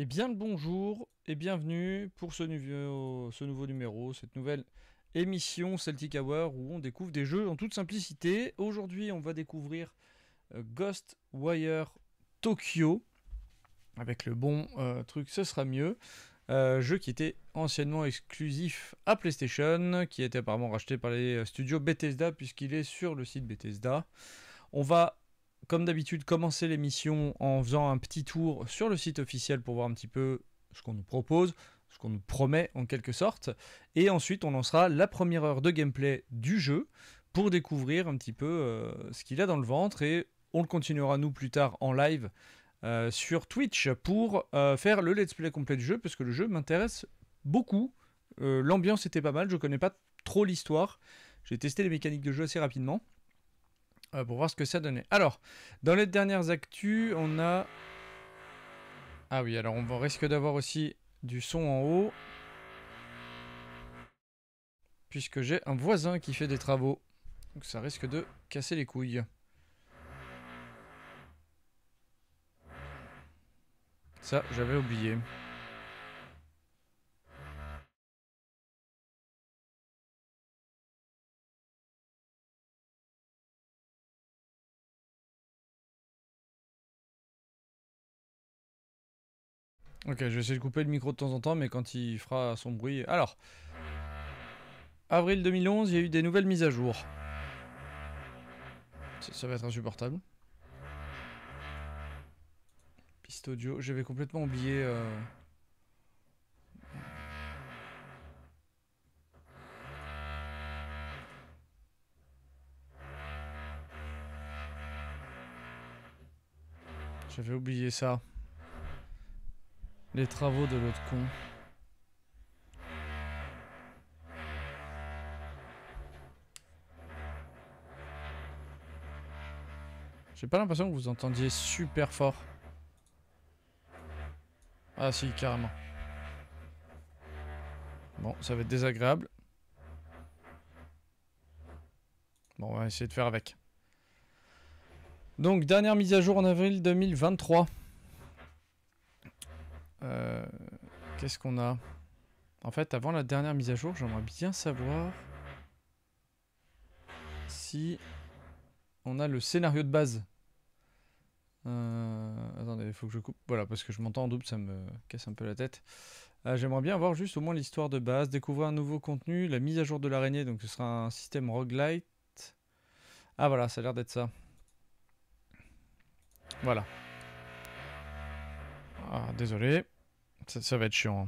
Eh bien le bonjour et bienvenue pour ce nouveau numéro, cette nouvelle émission Celtic Hour où on découvre des jeux en toute simplicité. Aujourd'hui on va découvrir Ghostwire Tokyo, avec le bon truc ce sera mieux. Jeu qui était anciennement exclusif à PlayStation, qui a été apparemment racheté par les studios Bethesda puisqu'il est sur le site Bethesda. On va, comme d'habitude, commencer l'émission en faisant un petit tour sur le site officiel pour voir un petit peu ce qu'on nous propose, ce qu'on nous promet en quelque sorte. Et ensuite, on lancera la première heure de gameplay du jeu pour découvrir un petit peu ce qu'il a dans le ventre. Et on le continuera nous plus tard en live sur Twitch pour faire le let's play complet du jeu, parce que le jeu m'intéresse beaucoup. L'ambiance était pas mal, je connais pas trop l'histoire. J'ai testé les mécaniques de jeu assez rapidement. Pour voir ce que ça donnait. Alors, dans les dernières actus, on a... Ah oui, alors on risque d'avoir aussi du son en haut, puisque j'ai un voisin qui fait des travaux. Donc ça risque de casser les couilles. Ça, j'avais oublié. Ok, je vais essayer de couper le micro de temps en temps, mais quand il fera son bruit... Alors, avril 2011, il y a eu des nouvelles mises à jour. Ça va être insupportable. Piste audio, j'avais complètement oublié... J'avais oublié ça. Les travaux de l'autre con. J'ai pas l'impression que vous entendiez super fort. Ah si, carrément. Bon, ça va être désagréable. Bon, on va essayer de faire avec. Donc, dernière mise à jour en avril 2023. Qu'est-ce qu'on a? En fait, avant la dernière mise à jour, j'aimerais bien savoir si on a le scénario de base. Attendez, il faut que je coupe. Voilà, parce que je m'entends en double, ça me casse un peu la tête. J'aimerais bien avoir juste au moins l'histoire de base, découvrir un nouveau contenu, la mise à jour de l'araignée, donc ce sera un système roguelite. Ah voilà, ça a l'air d'être ça. Voilà. Ah, désolé. Ça va être chiant.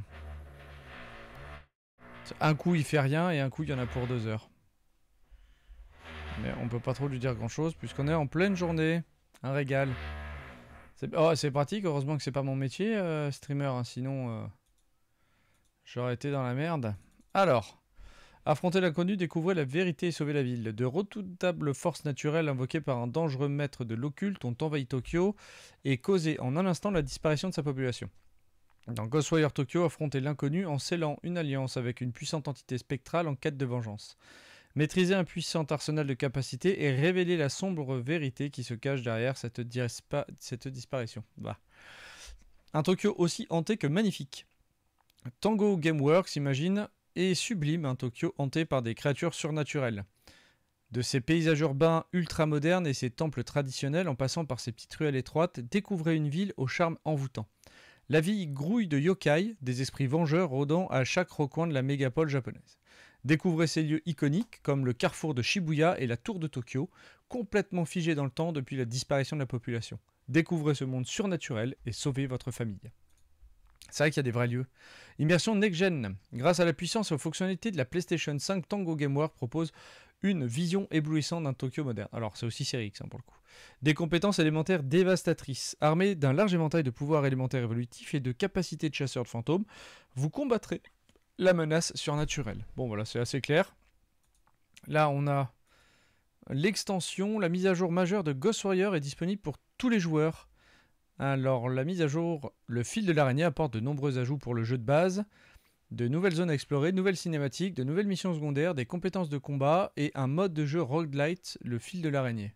Un coup, il fait rien et un coup, il y en a pour 2 heures. Mais on peut pas trop lui dire grand chose puisqu'on est en pleine journée. Un régal. C'est pratique, heureusement que c'est pas mon métier, streamer, hein, sinon j'aurais été dans la merde. Alors, affronter l'inconnu, découvrir la vérité et sauver la ville. De redoutables forces naturelles invoquées par un dangereux maître de l'occulte ont envahi Tokyo et causé en un instant la disparition de sa population. Dans Ghostwire Tokyo, affronter l'inconnu en scellant une alliance avec une puissante entité spectrale en quête de vengeance. Maîtriser un puissant arsenal de capacités et révéler la sombre vérité qui se cache derrière cette disparition. Bah. Un Tokyo aussi hanté que magnifique. Tango Gameworks imagine et sublime un Tokyo hanté par des créatures surnaturelles. De ses paysages urbains ultra modernes et ses temples traditionnels en passant par ses petites ruelles étroites, découvrez une ville au charme envoûtant. La ville grouille de yokai, des esprits vengeurs rôdant à chaque recoin de la mégapole japonaise. Découvrez ces lieux iconiques comme le carrefour de Shibuya et la tour de Tokyo, complètement figés dans le temps depuis la disparition de la population. Découvrez ce monde surnaturel et sauvez votre famille. C'est vrai qu'il y a des vrais lieux. Immersion next-gen. Grâce à la puissance et aux fonctionnalités de la PlayStation 5, Tango Gameworks propose une vision éblouissante d'un Tokyo moderne. Alors c'est aussi série X pour le coup. Des compétences élémentaires dévastatrices. Armés d'un large éventail de pouvoirs élémentaires évolutifs et de capacités de chasseur de fantômes, vous combattrez la menace surnaturelle. Bon voilà, c'est assez clair. Là on a l'extension, la mise à jour majeure de Ghostwire est disponible pour tous les joueurs. Alors la mise à jour, le fil de l'araignée apporte de nombreux ajouts pour le jeu de base, de nouvelles zones à explorer, de nouvelles cinématiques, de nouvelles missions secondaires, des compétences de combat et un mode de jeu roguelite, le fil de l'araignée.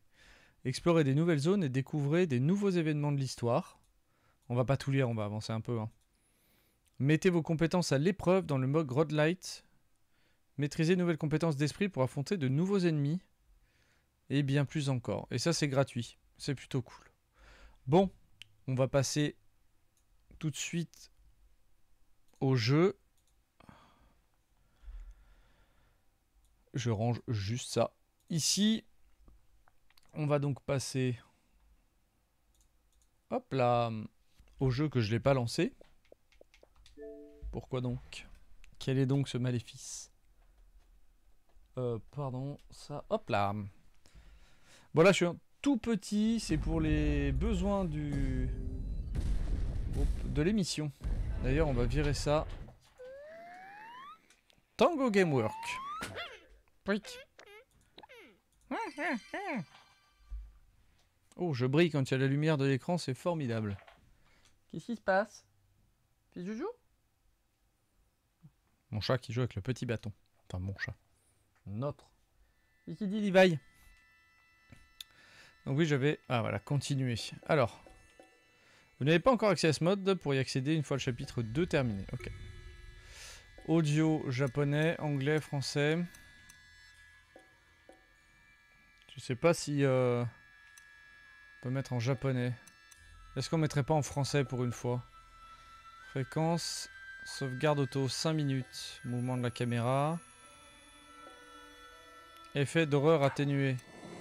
Explorez des nouvelles zones et découvrez des nouveaux événements de l'histoire. On va pas tout lire, on va avancer un peu. Mettez vos compétences à l'épreuve dans le mode Godlight. Maîtrisez de nouvelles compétences d'esprit pour affronter de nouveaux ennemis. Et bien plus encore. Et ça, c'est gratuit. C'est plutôt cool. Bon, on va passer tout de suite au jeu. Je range juste ça. Ici, on va donc passer... Hop là, au jeu que je n'ai pas lancé. Pourquoi donc? Quel est donc ce maléfice? Pardon, ça... Hop là. Bon là, je suis un tout petit. C'est pour les besoins de l'émission. D'ailleurs, on va virer ça. Tango Gamework. Brick. Oh, je brille quand il y a la lumière de l'écran, c'est formidable. Qu'est-ce qui se passe? Fils Joujou? Mon chat qui joue avec le petit bâton. Enfin, mon chat. Notre. Qu'est-ce qu'il dit, Levi? Donc oui, je vais... Ah voilà, continuer. Alors. Vous n'avez pas encore accès à ce mode pour y accéder une fois le chapitre 2 terminé. Ok. Audio japonais, anglais, français. Je sais pas si... On peut mettre en japonais. Est-ce qu'on mettrait pas en français pour une fois? Fréquence, sauvegarde auto 5 minutes. Mouvement de la caméra. Effet d'horreur atténué.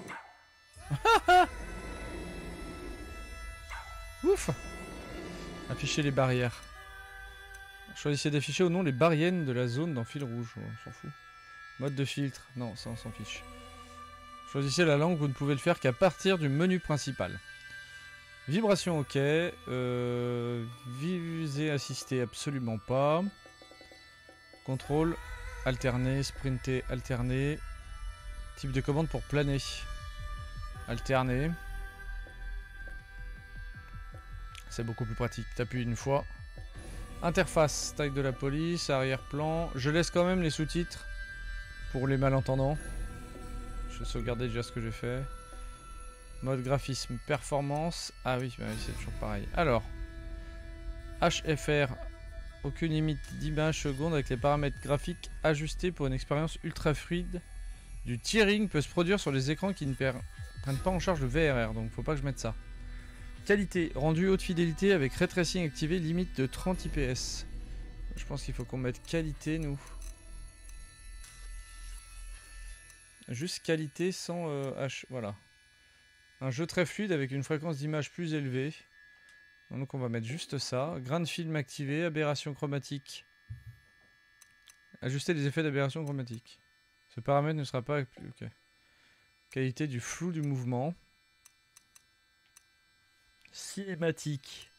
Ouf! Afficher les barrières. Choisissez d'afficher ou non les barrières de la zone dans fil rouge. On s'en fout. Mode de filtre. Non, ça on s'en fiche. Choisissez la langue, vous ne pouvez le faire qu'à partir du menu principal. Vibration ok. Visée assistée absolument pas. Contrôle alterné, sprinter alterné. Type de commande pour planer. Alterné. C'est beaucoup plus pratique. T'appuies une fois. Interface, taille de la police, arrière-plan. Je laisse quand même les sous-titres pour les malentendants. Je vais sauvegarder déjà ce que j'ai fait. Mode graphisme, performance. Ah oui, bah oui, c'est toujours pareil. Alors, HFR, aucune limite d'image seconde avec les paramètres graphiques ajustés pour une expérience ultra fluide. Du tearing peut se produire sur les écrans qui ne prennent pas en charge le VRR, donc faut pas que je mette ça. Qualité, rendu haute fidélité avec ray tracing activé, limite de 30 IPS. Je pense qu'il faut qu'on mette qualité, nous. Juste qualité sans H, voilà. Un jeu très fluide avec une fréquence d'image plus élevée. Donc on va mettre juste ça. Grain de film activé, aberration chromatique. Ajuster les effets d'aberration chromatique. Ce paramètre ne sera pas... Ok. Qualité du flou du mouvement. Cinématique.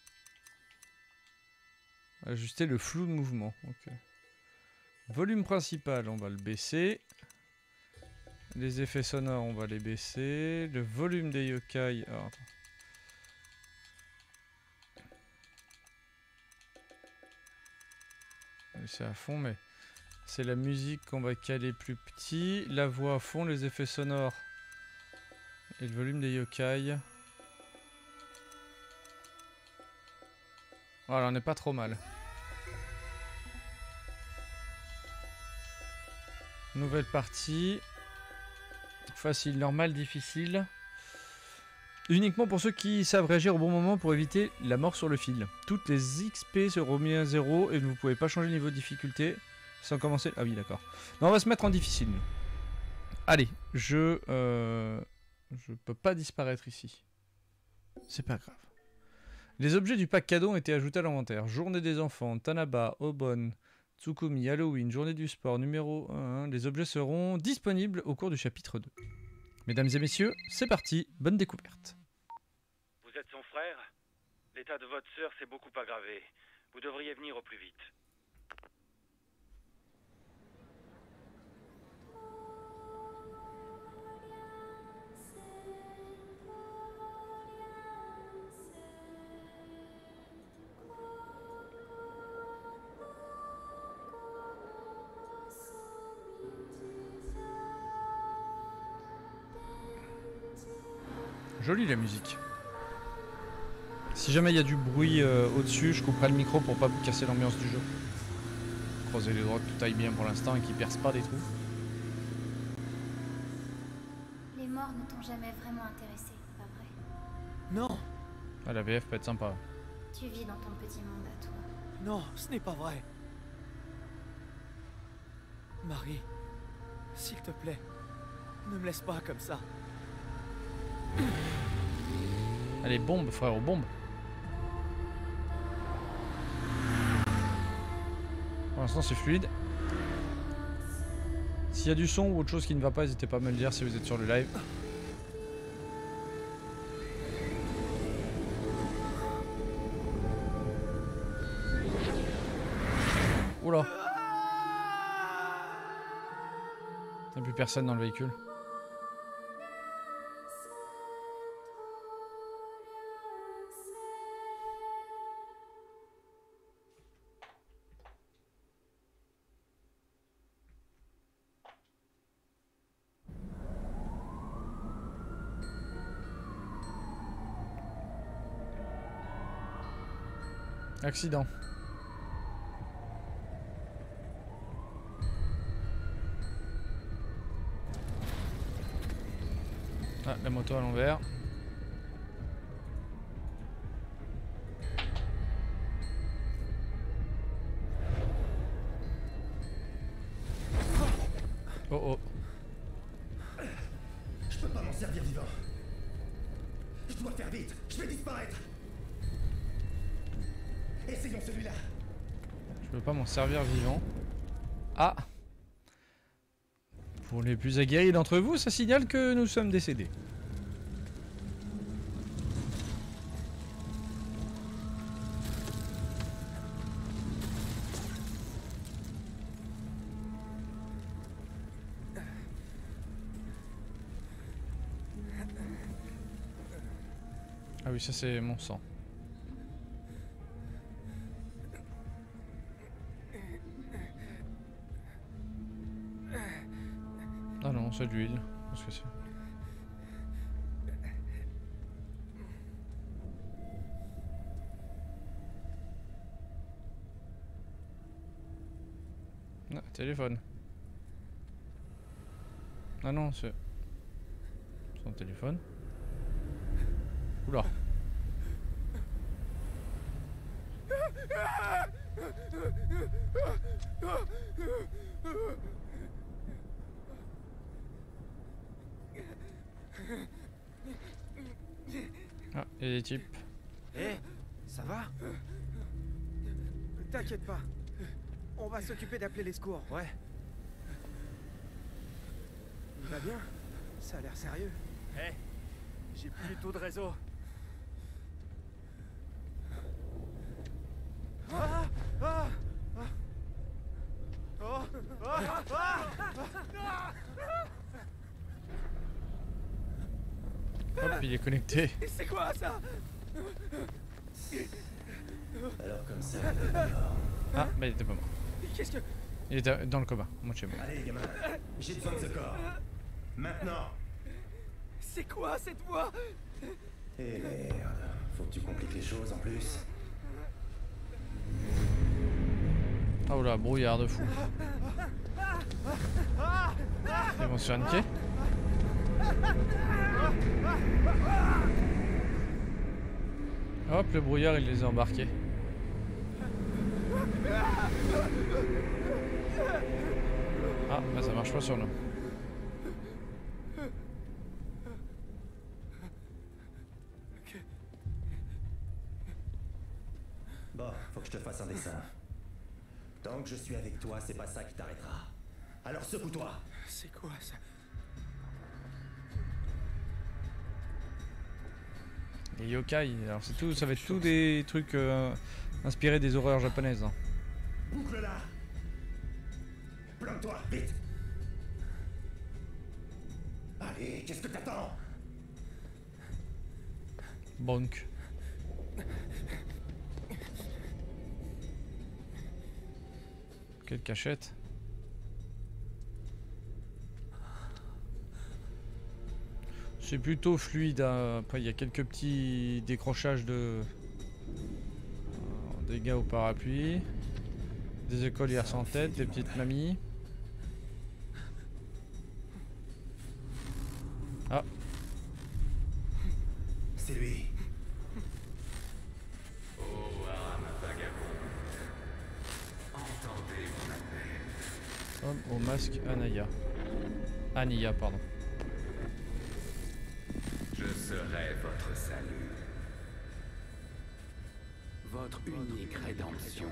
Ajuster le flou de mouvement. Ok. Volume principal, on va le baisser. Les effets sonores, on va les baisser. Le volume des yokai... Alors, attends. C'est à fond, mais... C'est la musique qu'on va caler plus petit. La voix à fond, les effets sonores. Et le volume des yokai. Voilà, on n'est pas trop mal. Nouvelle partie. Facile, normal, difficile. Uniquement pour ceux qui savent réagir au bon moment pour éviter la mort sur le fil. Toutes les XP seront mis à 0 et vous ne pouvez pas changer le niveau de difficulté sans commencer... Ah oui, d'accord. Non, on va se mettre en difficile. Allez, je peux pas disparaître ici. C'est pas grave. Les objets du pack cadeau ont été ajoutés à l'inventaire. Journée des enfants, Tanaba, Obon, Tsukumi, Halloween, journée du sport, numéro 1. Les objets seront disponibles au cours du chapitre 2. Mesdames et messieurs, c'est parti, bonne découverte. Vous êtes son frère? L'état de votre sœur s'est beaucoup aggravé. Vous devriez venir au plus vite. Jolie la musique. Si jamais il y a du bruit au-dessus, je couperai le micro pour pas vous casser l'ambiance du jeu. Croisez les doigts que tout aille bien pour l'instant et qu'il perce pas des trous. Les morts ne t'ont jamais vraiment intéressé, pas vrai? Non, Ah, la VF peut être sympa. Tu vis dans ton petit monde à toi. non, ce n'est pas vrai. Marie, s'il te plaît, ne me laisse pas comme ça. Allez, bombe, frère, bombe. Pour l'instant, c'est fluide. S'il y a du son ou autre chose qui ne va pas, n'hésitez pas à me le dire si vous êtes sur le live. Oula. Il n'y a plus personne dans le véhicule. Accident. Ah, la moto à l'envers. Oh oh. Je peux pas m'en servir vivant. Je dois faire vite. Je vais disparaître. Essayons celui-là. Je peux pas m'en servir vivant. Ah. Pour les plus aguerris d'entre vous, ça signale que nous sommes décédés. Ah oui, ça c'est mon sang. Ah non, c'est de l'huile. Qu'est-ce que c'est? Ah, téléphone. Ah non, c'est son téléphone. Oula. Ah, il y a des types. Hé, ça va? T'inquiète pas. On va s'occuper d'appeler les secours, ouais. Il va bien? Ça a l'air sérieux. Hé, j'ai plus du tout de réseau. Ah, ah, ah. Oh, ah, ah. Hop, il est connecté. C'est quoi ça? Alors comme ça. Ah, bah il était pas mort. Qu'est-ce que... Il était dans le coma, moi chez moi. Allez, gamin. J'ai besoin de ce corps. Maintenant. C'est quoi cette voix? Eh merde. Faut que tu compliques les choses en plus. Ah oula, brouillard de fou. Ils vont se faire niquer. Hop, le brouillard il les a embarqués. Ah, bah ça marche pas sur nous. Bon, faut que je te fasse un dessin. Tant que je suis avec toi, c'est pas ça qui t'arrêtera. Alors secoue-toi. C'est quoi ça? Les yokai, alors c'est tout, ça va être tout des trucs inspirés des horreurs japonaises. Hein. Boucle-la. Plante-toi, vite. Allez, qu'est-ce que t'attends? Bonk. Quelle cachette. C'est plutôt fluide. Hein. Après, il y a quelques petits décrochages de Des gars au parapluie. Des écolières sans tête, des petites mamies. Ah. C'est lui. Homme au masque Anaya. Ania, pardon. Je serai votre salut. Votre unique rédemption.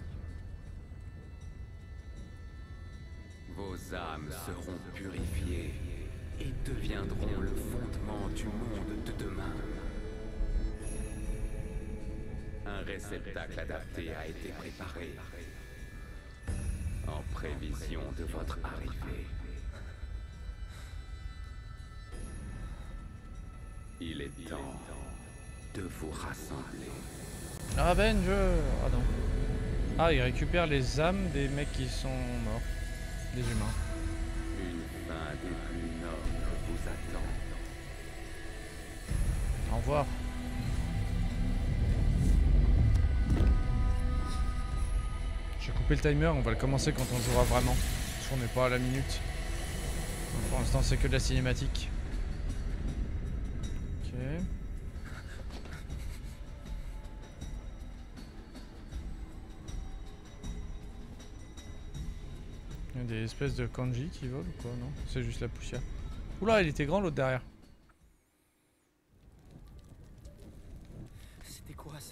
Vos âmes seront purifiées et deviendront le fondement du monde de demain. Un réceptacle adapté a été préparé en prévision de votre arrivée. Il est temps de vous rassembler. Avenger. Ah non. Ah, il récupère les âmes des mecs qui sont morts. Des humains. Une fin des plus nobles vous attend. Au revoir. J'ai coupé le timer, on va le commencer quand on jouera vraiment. Parce qu'on n'est pas à la minute. Donc pour l'instant c'est que de la cinématique. Ok. Il y a des espèces de kanji qui volent ou quoi? Non, c'est juste la poussière. Oula, il était grand l'autre derrière. C'était quoi ça?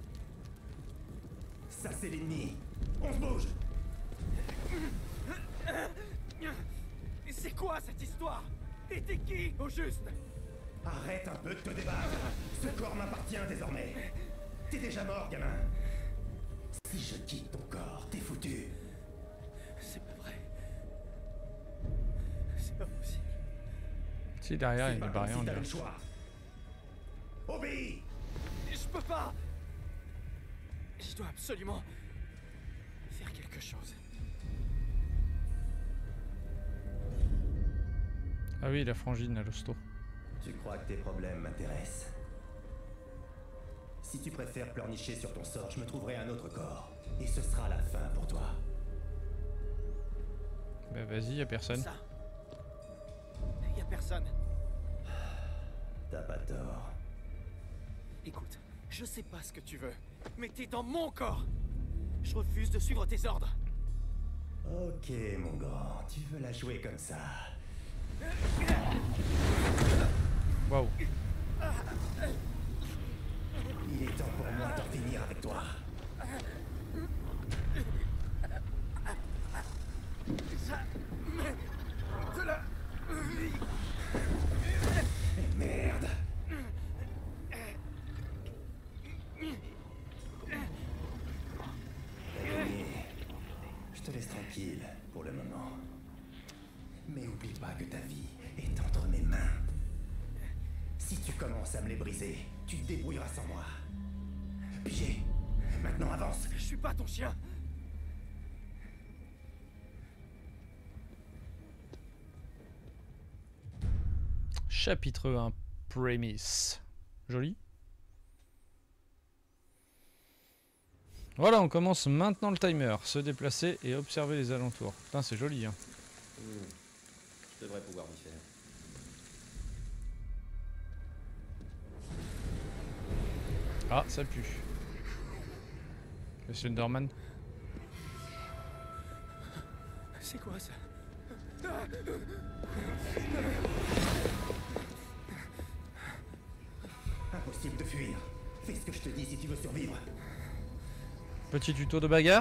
Ça, c'est l'ennemi. On se bouge. C'est quoi cette histoire? Et t'es qui, au juste? Arrête un peu de te débattre. Ce corps m'appartient désormais. T'es déjà mort, gamin. Si je quitte ton corps, t'es foutu. C'est pas vrai. C'est pas possible. Si derrière il y a C'est une pas comme barrière, si on t'avais dirait. le choix. Obéis. Je peux pas. Je dois absolument faire quelque chose. Ah oui, la frangine à l'hosto. Tu crois que tes problèmes m'intéressent? Si tu préfères pleurnicher sur ton sort, je me trouverai un autre corps. Et ce sera la fin pour toi. Bah vas-y, y a personne. Ça. Y a personne. T'as pas tort. Écoute, je sais pas ce que tu veux, mais t'es dans mon corps. Je refuse de suivre tes ordres. Ok, mon grand, tu veux la jouer comme ça. Waouh. Il est temps pour moi d'en finir avec toi. Merde. T'as gagné. Je te laisse tranquille pour le moment. Mais oublie pas que ta vie est entre mes mains. Si tu commences à me les briser, tu te débrouilleras sans moi. Pigé. Maintenant avance. Je suis pas ton chien. Chapitre 1, Premise. Joli. Voilà, on commence maintenant le timer. Se déplacer et observer les alentours. Putain, c'est joli, hein. Je devrais pouvoir m'y faire. Ah, ça pue. Le Slenderman. C'est quoi ça? Impossible de fuir. Fais ce que je te dis si tu veux survivre. Petit tuto de bagarre.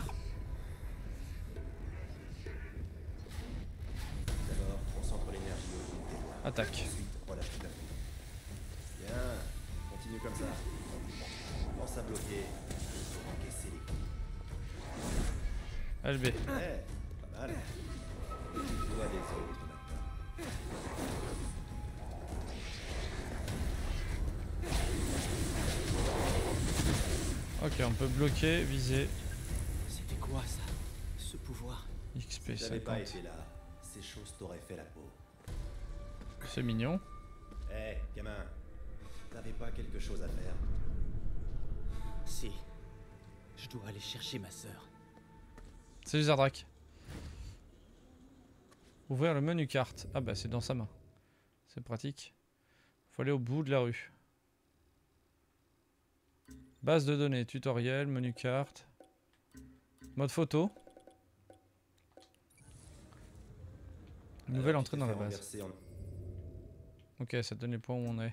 D'abord, concentre l'énergie au bout de tes doigts. Attaque. Ensuite, relâche tout d'un coup. Bien, continue comme ça. Pense à bloquer pour encaisser les coups. LB. Pas mal. Toi des autres maintenant. Ok, on peut bloquer, viser. C'était quoi ça? Ce pouvoir? XP Si t'avais pas 50. été là, ces choses t'auraient fait la peau. C'est mignon. Hé, gamin, t'avais pas quelque chose à faire? Si. Je dois aller chercher ma sœur. Salut Zardrak. Ouvrir le menu carte. Ah bah c'est dans sa main. C'est pratique. Faut aller au bout de la rue. Base de données, tutoriel, menu carte. Mode photo. Nouvelle Alors, entrée tu dans t'es la fait base. renverser en- Ok, ça te donne les points où on est.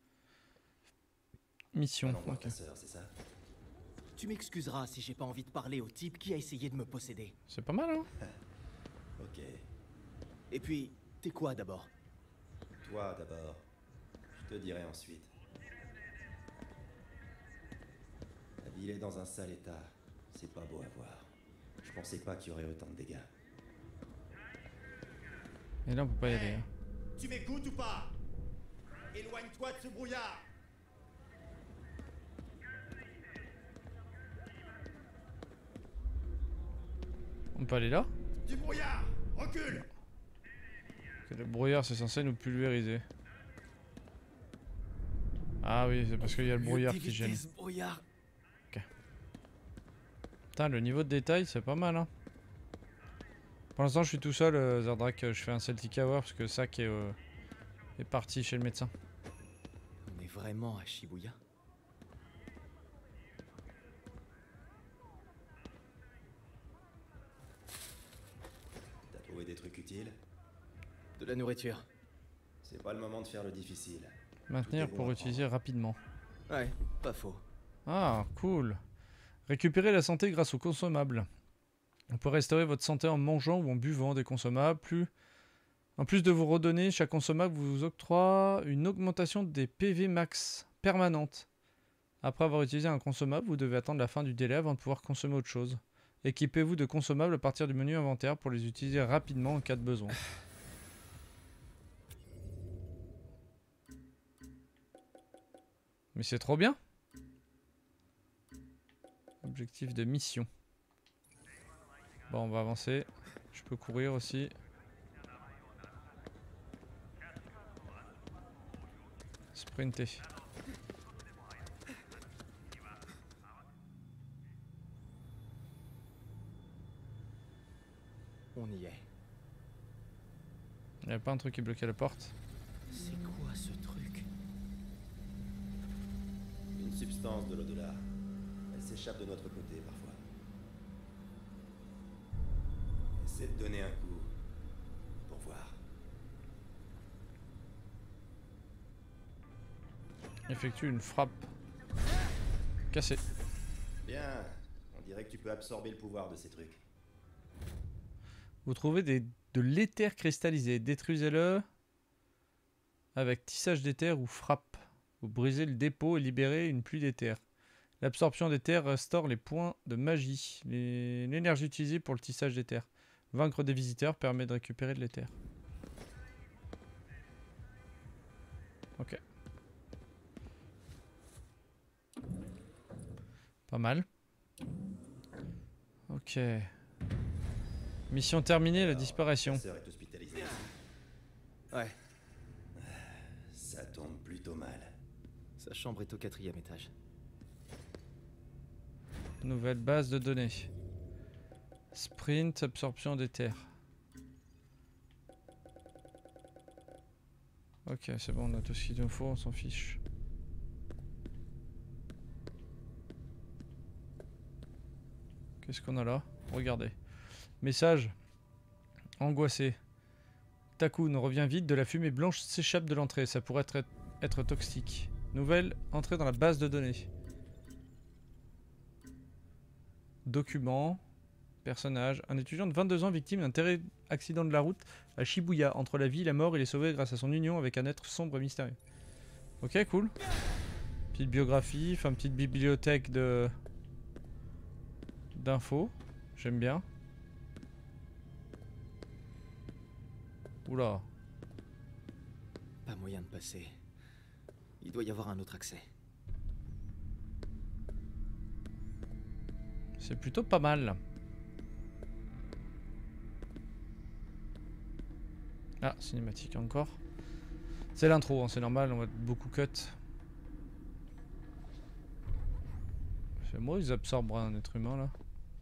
Mission. Allons voir Ok. ta sœur, c'est ça? Tu m'excuseras si j'ai pas envie de parler au type qui a essayé de me posséder. C'est pas mal, hein? Ok. Et puis, t'es quoi d'abord? Toi d'abord. Je te dirai ensuite. La ville est dans un sale état. C'est pas beau à voir. Je pensais pas qu'il y aurait autant de dégâts. Et là on peut pas y aller. Hein. Tu m'écoutes ou pas? Éloigne-toi de ce brouillard. On peut aller là? Du brouillard. Recule. Ok, le brouillard c'est censé nous pulvériser. Ah oui, c'est parce qu'il y a le brouillard qui gêne. Ce brouillard. Putain, le niveau de détail c'est pas mal, hein. Pour l'instant je suis tout seul, Zardrak, je fais un Celtic Hour parce que Sak est parti chez le médecin. On est vraiment à Shibuya? T'as trouvé des trucs utiles? De la nourriture. C'est pas le moment de faire le difficile. Maintenir Tout est bon pour à utiliser rapidement. Ouais, pas faux. Ah, cool. Récupérer la santé grâce aux consommables. On peut restaurer votre santé en mangeant ou en buvant des consommables. En plus de vous redonner, chaque consommable vous octroie une augmentation des PV max permanente. Après avoir utilisé un consommable, vous devez attendre la fin du délai avant de pouvoir consommer autre chose. Équipez-vous de consommables à partir du menu inventaire pour les utiliser rapidement en cas de besoin. Mais c'est trop bien. Objectif de mission. Bon, on va avancer. Je peux courir aussi. Sprinter. On y est. Il n'y avait pas un truc qui bloquait la porte? C'est quoi ce truc? Une substance de l'au-delà. Elle s'échappe de notre côté parfois. Essaie de donner un coup. Pour voir. Effectue une frappe. Cassé. Bien. On dirait que tu peux absorber le pouvoir de ces trucs. Vous trouvez de l'éther cristallisé. Détruisez-le avec tissage d'éther ou frappe. Vous brisez le dépôt et libérez une pluie d'éther. L'absorption d'éther restaure les points de magie. L'énergie utilisée pour le tissage d'éther. Vaincre des visiteurs permet de récupérer de l'éther. Ok. Pas mal. Ok. Mission terminée, la Alors, disparition. Ta sœur est hospitalisée. Ouais, Ça tombe plutôt mal. sa chambre est au 4e étage. Nouvelle base de données. Sprint, absorption d'éther. Ok, c'est bon, on a tout ce qu'il nous faut, on s'en fiche. Qu'est-ce qu'on a là? Regardez. Message. Angoissé. Takun revient vite, de la fumée blanche s'échappe de l'entrée. Ça pourrait être toxique. Nouvelle, entrée dans la base de données. Documents. Personnage. Un étudiant de 22 ans victime d'un terrible accident de la route à Shibuya. Entre la vie et la mort, il est sauvé grâce à son union avec un être sombre et mystérieux. Ok, cool. Petite biographie, enfin petite bibliothèque d'infos. J'aime bien. Oula. Pas moyen de passer. Il doit y avoir un autre accès. C'est plutôt pas mal. Ah, cinématique encore. C'est l'intro, hein, c'est normal, on va beaucoup cut. Fais-moi, ils absorbent un être humain là.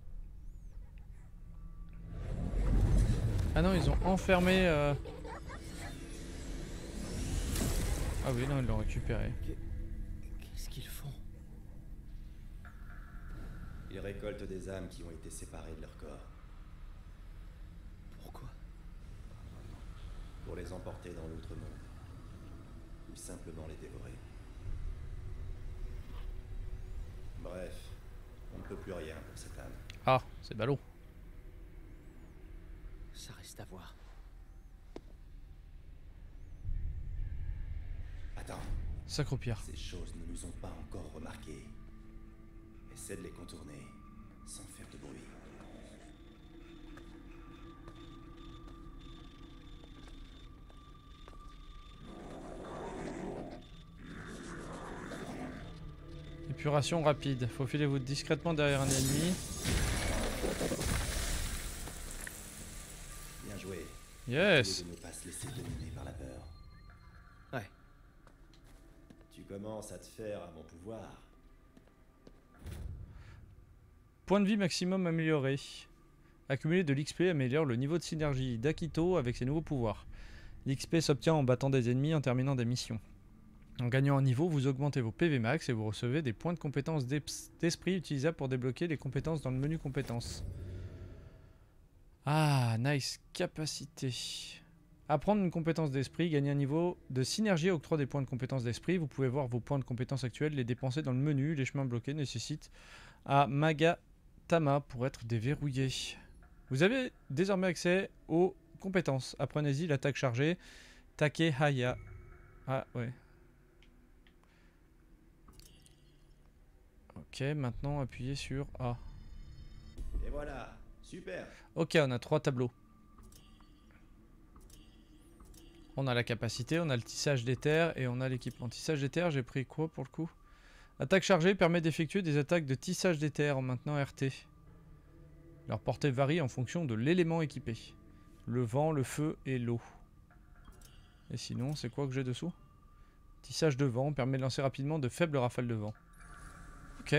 Ah non, ils ont enfermé... Ah oui, non, ils l'ont récupéré. Qu'est-ce qu'ils font? Ils récoltent des âmes qui ont été séparées de leur corps. Pourquoi? Pour les emporter dans l'autre monde. Ou simplement les dévorer. Bref, on ne peut plus rien pour cette âme. Ah, c'est ballot. Ça reste à voir. Attends, S'accroupir. ces choses ne nous ont pas encore remarqués. Essaie de les contourner, sans faire de bruit. Épuration rapide. Faufilez-vous discrètement derrière un ennemi. Bien joué. Yes. De ne pas se laisser dominer par la peur. Ouais. Tu commences à te faire à mon pouvoir. Point de vie maximum amélioré. Accumuler de l'XP améliore le niveau de synergie d'Akito avec ses nouveaux pouvoirs. L'XP s'obtient en battant des ennemis en terminant des missions. En gagnant un niveau, vous augmentez vos PV max et vous recevez des points de compétences d'esprit utilisables pour débloquer les compétences dans le menu compétences. Ah, nice. Capacité. Apprendre une compétence d'esprit, gagner un niveau de synergie octroie des points de compétences d'esprit. Vous pouvez voir vos points de compétences actuels, les dépenser dans le menu. Les chemins bloqués nécessitent à Magatama pour être déverrouillés. Vous avez désormais accès aux compétences. Apprenez-y l'attaque chargée. Takehaya. Ah ouais. Ok, maintenant appuyez sur A. Et voilà, super. Ok, on a 3 tableaux. On a la capacité, on a le tissage des terres et on a l'équipement. Tissage des terres, j'ai pris quoi pour le coup? Attaque chargée permet d'effectuer des attaques de tissage des terres en maintenant RT. Leur portée varie en fonction de l'élément équipé. Le vent, le feu et l'eau. Et sinon, c'est quoi que j'ai dessous? Tissage de vent permet de lancer rapidement de faibles rafales de vent. Ok.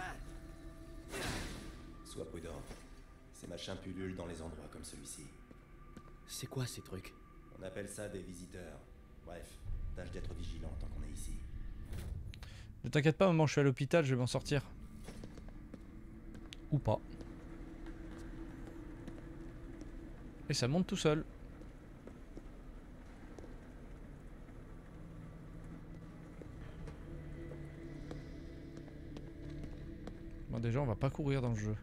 Sois prudent. Ces machins pullulent dans les endroits comme celui-ci. C'est quoi ces trucs? On appelle ça des visiteurs. Bref, tâche d'être vigilant tant qu'on est ici. Ne t'inquiète pas, maman, je suis à l'hôpital, je vais m'en sortir. Ou pas. Et ça monte tout seul. Bon, déjà, on va pas courir dans le jeu.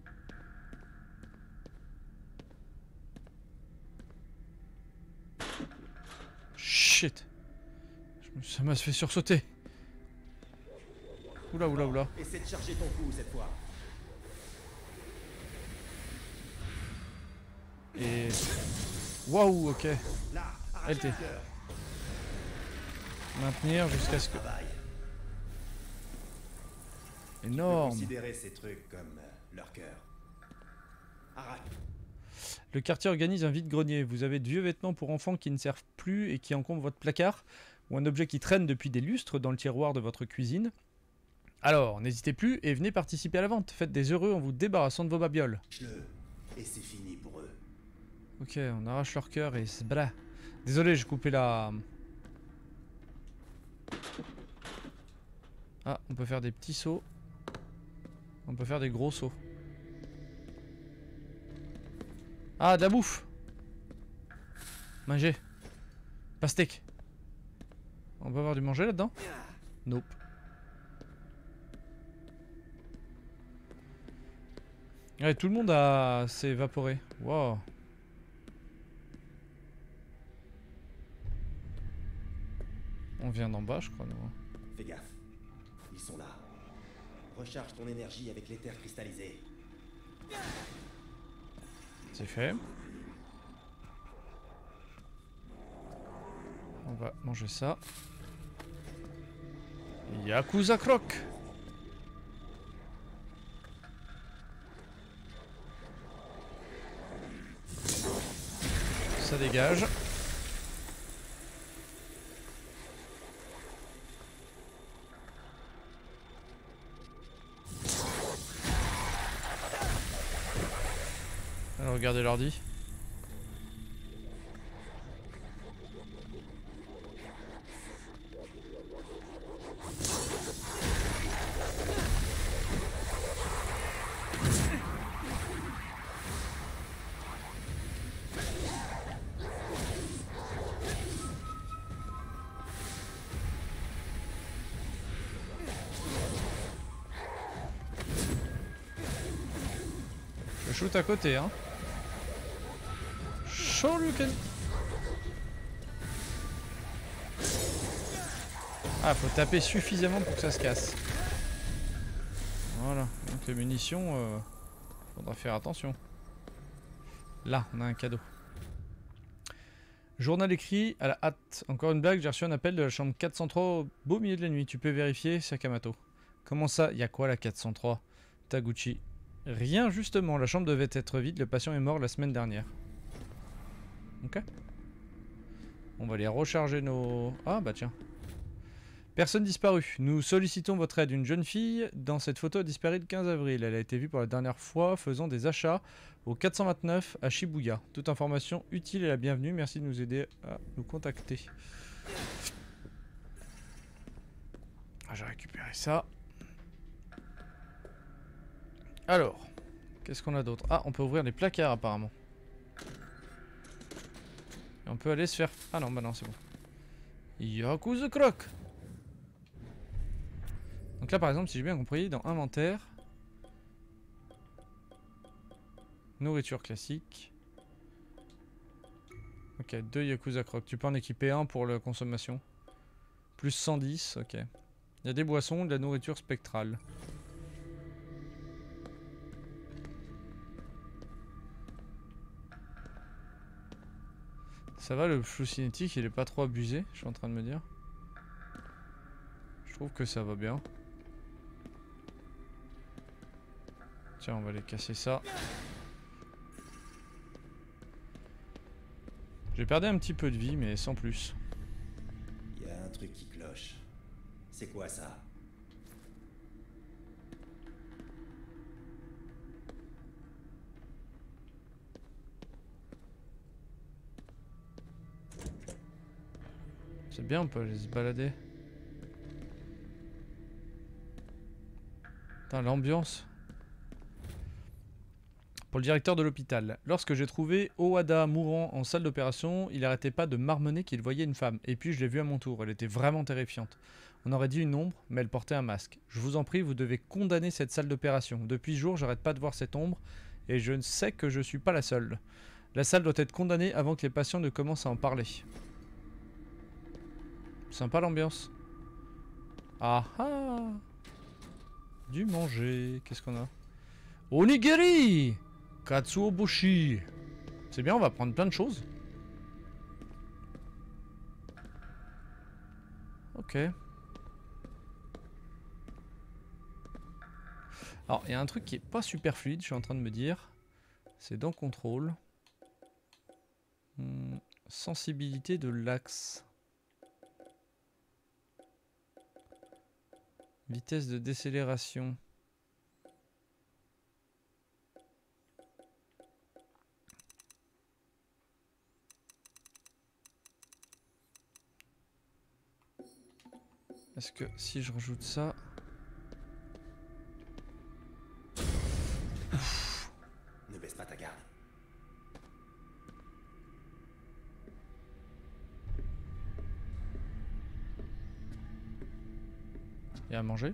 Shit. Ça m'a fait sursauter. Oula, oula, oula. Essaie de charger ton coup cette fois. Et... Waouh, ok. Là, arrache LT. le cœur. Maintenir jusqu'à ce que... Travail. Tu peux Énorme. considérer ces trucs comme leur cœur. Arrête. Le quartier organise un vide-grenier. Vous avez de vieux vêtements pour enfants qui ne servent plus et qui encombrent votre placard, ou un objet qui traîne depuis des lustres dans le tiroir de votre cuisine. Alors, n'hésitez plus et venez participer à la vente. Faites des heureux en vous débarrassant de vos babioles. Le et c'est fini pour eux. Ok, on arrache leur cœur et blah. Désolé, j'ai coupé la... Ah, on peut faire des petits sauts. On peut faire des gros sauts. Ah, de la bouffe. Manger. Pastèque. On peut avoir du manger là-dedans? Nope. Ouais, tout le monde s'est évaporé. Wow. On vient d'en bas, je crois, non? Fais gaffe. Ils sont là. Recharge ton énergie avec l'éther cristallisé. C'est fait. On va manger ça. Yakuza Croc. Ça dégage. regarder l'ordi. Je shoot à côté, hein. Shoryuken. Ah, faut taper suffisamment pour que ça se casse. Voilà, donc les munitions, faudra faire attention. Là, on a un cadeau. Journal écrit à la hâte. Encore une blague, j'ai reçu un appel de la chambre 403 au beau milieu de la nuit. Tu peux vérifier, Sakamoto. Comment ça? Y a quoi la 403? Taguchi. Rien justement, la chambre devait être vide, le patient est mort la semaine dernière. Ok. On va les recharger nos... Ah bah tiens. Personne disparue. Nous sollicitons votre aide. Une jeune fille dans cette photo a disparu le 15 avril. Elle a été vue pour la dernière fois faisant des achats au 429 à Shibuya. Toute information utile est la bienvenue. Merci de nous aider à nous contacter. Ah, j'ai récupéré ça. Alors, qu'est-ce qu'on a d'autre? Ah, on peut ouvrir les placards apparemment. Et on peut aller se faire... Ah non, bah non, c'est bon. Yakuza Croc. Donc là, par exemple, si j'ai bien compris, dans inventaire... Nourriture classique. Ok, 2 Yakuza Croc. Tu peux en équiper un pour la consommation. Plus 110, ok. Il y a des boissons, de la nourriture spectrale. Ça va, le flou cinétique, il est pas trop abusé, je suis en train de me dire. Je trouve que ça va bien. Tiens, on va aller casser ça. J'ai perdu un petit peu de vie, mais sans plus. Il y a un truc qui cloche. C'est quoi ça? C'est bien, on peut aller se balader. Putain, l'ambiance. Pour le directeur de l'hôpital. Lorsque j'ai trouvé Owada mourant en salle d'opération, il n'arrêtait pas de marmonner qu'il voyait une femme. Et puis je l'ai vue à mon tour. Elle était vraiment terrifiante. On aurait dit une ombre, mais elle portait un masque. Je vous en prie, vous devez condamner cette salle d'opération. Depuis ce jour, j'arrête pas de voir cette ombre. Et je sais que je suis pas la seule. La salle doit être condamnée avant que les patients ne commencent à en parler. Sympa l'ambiance. Ah ah. Du manger. Qu'est-ce qu'on a? Onigiri Katsuobushi. C'est bien, on va prendre plein de choses. Ok. Alors, il y a un truc qui est pas super fluide, je suis en train de me dire. C'est dans contrôle. Sensibilité de l'axe. Vitesse de décélération. Est-ce que si je rajoute ça... Ne baisse pas ta garde. Il y a à manger?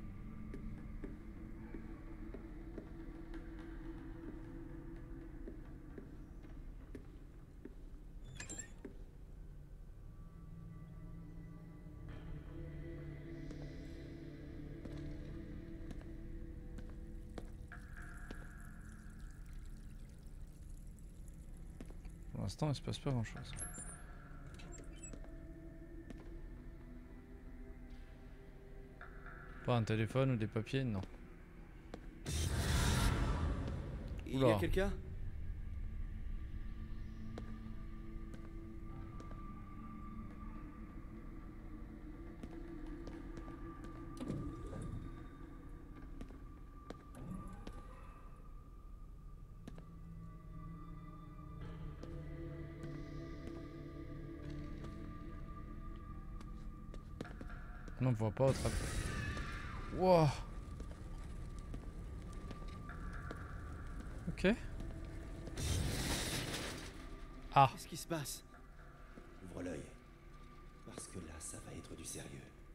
Pour l'instant, il se passe pas grand chose. Pas un téléphone ou des papiers, non. Il y a quelqu'un? Non, on voit pas au travers. Wow. Ok. Ah. Qu'est-ce qui se passe? Ouvre l'œil. Parce que là, ça va être du sérieux.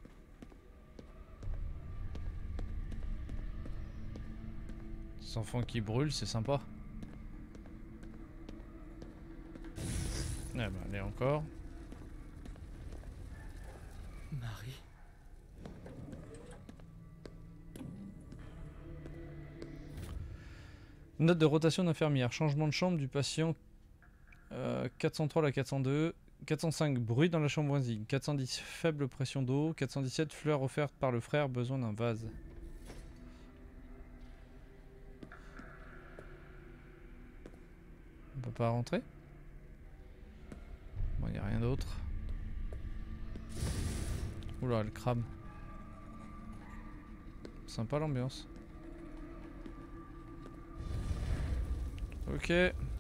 Ces enfants qui brûlent, c'est sympa. Eh ben, allez encore. Marie. Note de rotation d'infirmière. Changement de chambre du patient 403 à 402. 405 bruit dans la chambre voisine. 410 faible pression d'eau. 417 fleurs offertes par le frère. Besoin d'un vase. On peut pas rentrer? Bon, y a rien d'autre. Oula, elle crame. Sympa l'ambiance. Ok.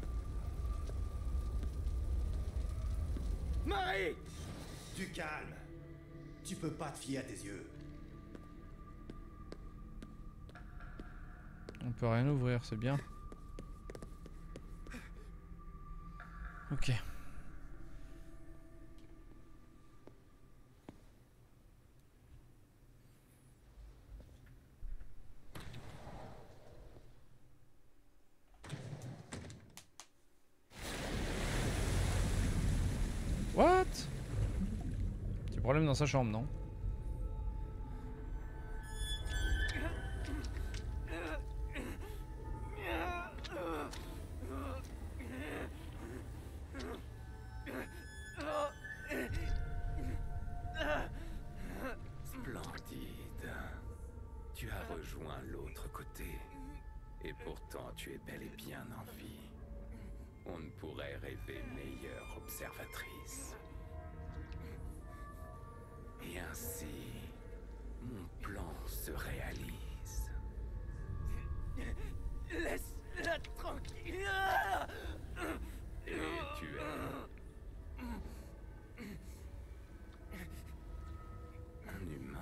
Marie! Du calme. Tu peux pas te fier à tes yeux. On peut rien ouvrir, c'est bien. Ok. What? Petit problème dans sa chambre, non? Splendide. Tu as rejoint l'autre côté. Et pourtant, tu es bel et bien en vie. On ne pourrait rêver meilleure observatrice. Et ainsi, mon plan se réalise. Laisse-la tranquille! Et tu es... un humain.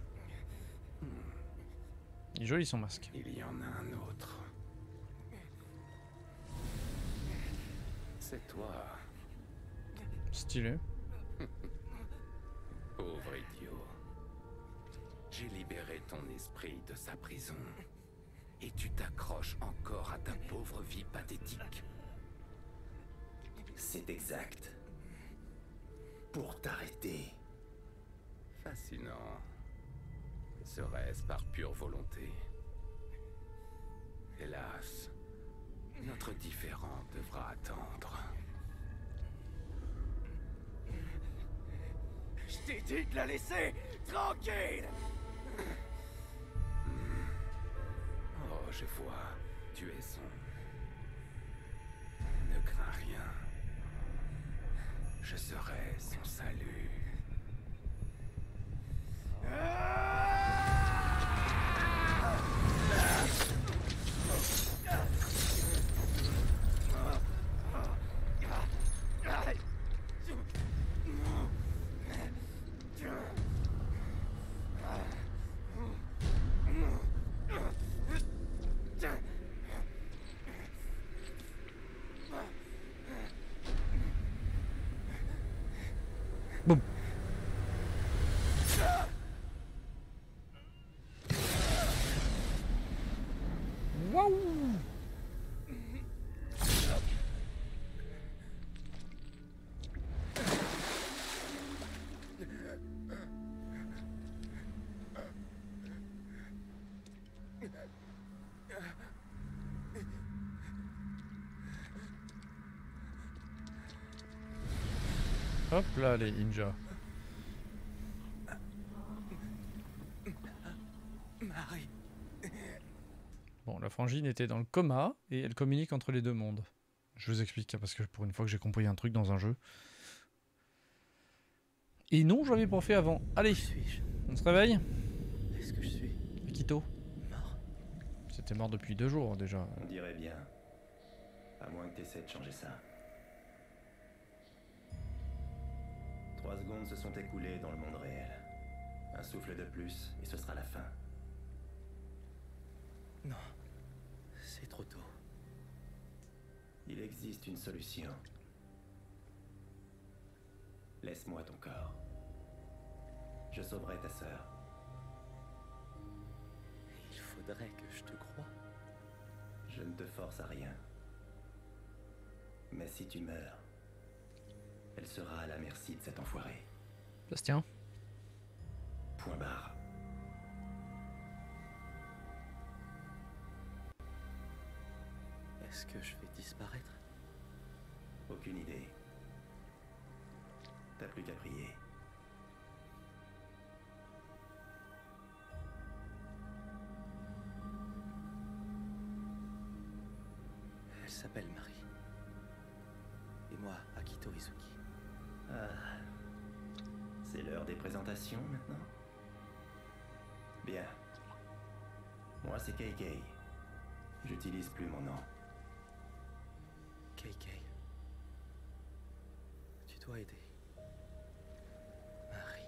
Il est joli son masque. Il y en a un autre. C'est toi. Stylé. Pauvre idiot. J'ai libéré ton esprit de sa prison. Et tu t'accroches encore à ta pauvre vie pathétique. C'est exact. Pour t'arrêter. Fascinant. Serait-ce par pure volonté? Hélas, notre différend devra attendre. Je t'ai dit de la laisser tranquille! Oh, je vois. Tu es son... Ne crains rien. Je serai son salut. Boum. Waouh. Hop là les ninjas. Marie. Bon, la frangine était dans le coma et elle communique entre les deux mondes. Je vous explique, hein, parce que pour une fois que j'ai compris un truc dans un jeu. Et non, j'avais pas fait avant. Allez, Suis-je? on se réveille. Est-ce que je suis Akito. mort? C'était mort depuis 2 jours déjà. On dirait bien. À moins que tu essaies de changer ça. 3 secondes se sont écoulées dans le monde réel. Un souffle de plus et ce sera la fin. Non. C'est trop tôt. Il existe une solution. Laisse-moi ton corps. Je sauverai ta sœur. Il faudrait que je te croie. Je ne te force à rien. Mais si tu meurs, elle sera à la merci de cet enfoiré. Ça se tient. Point barre. Est-ce que je vais disparaître? Aucune idée. T'as plus qu'à prier. Elle s'appelle Marie. Et moi, Akito Izuki. Ah. C'est l'heure des présentations maintenant? Bien. Moi c'est KK. J'utilise plus mon nom. KK. Tu dois aider. Marie.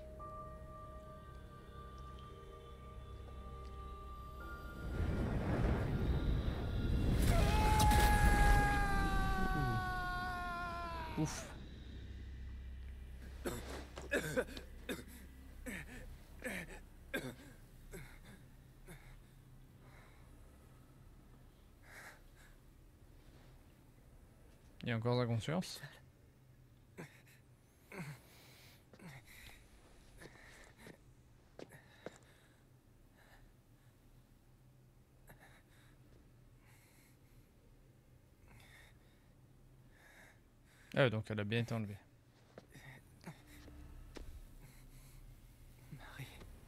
Ouf. Il y a encore sa conscience. Ah ouais, donc elle a bien été enlevée. Marie.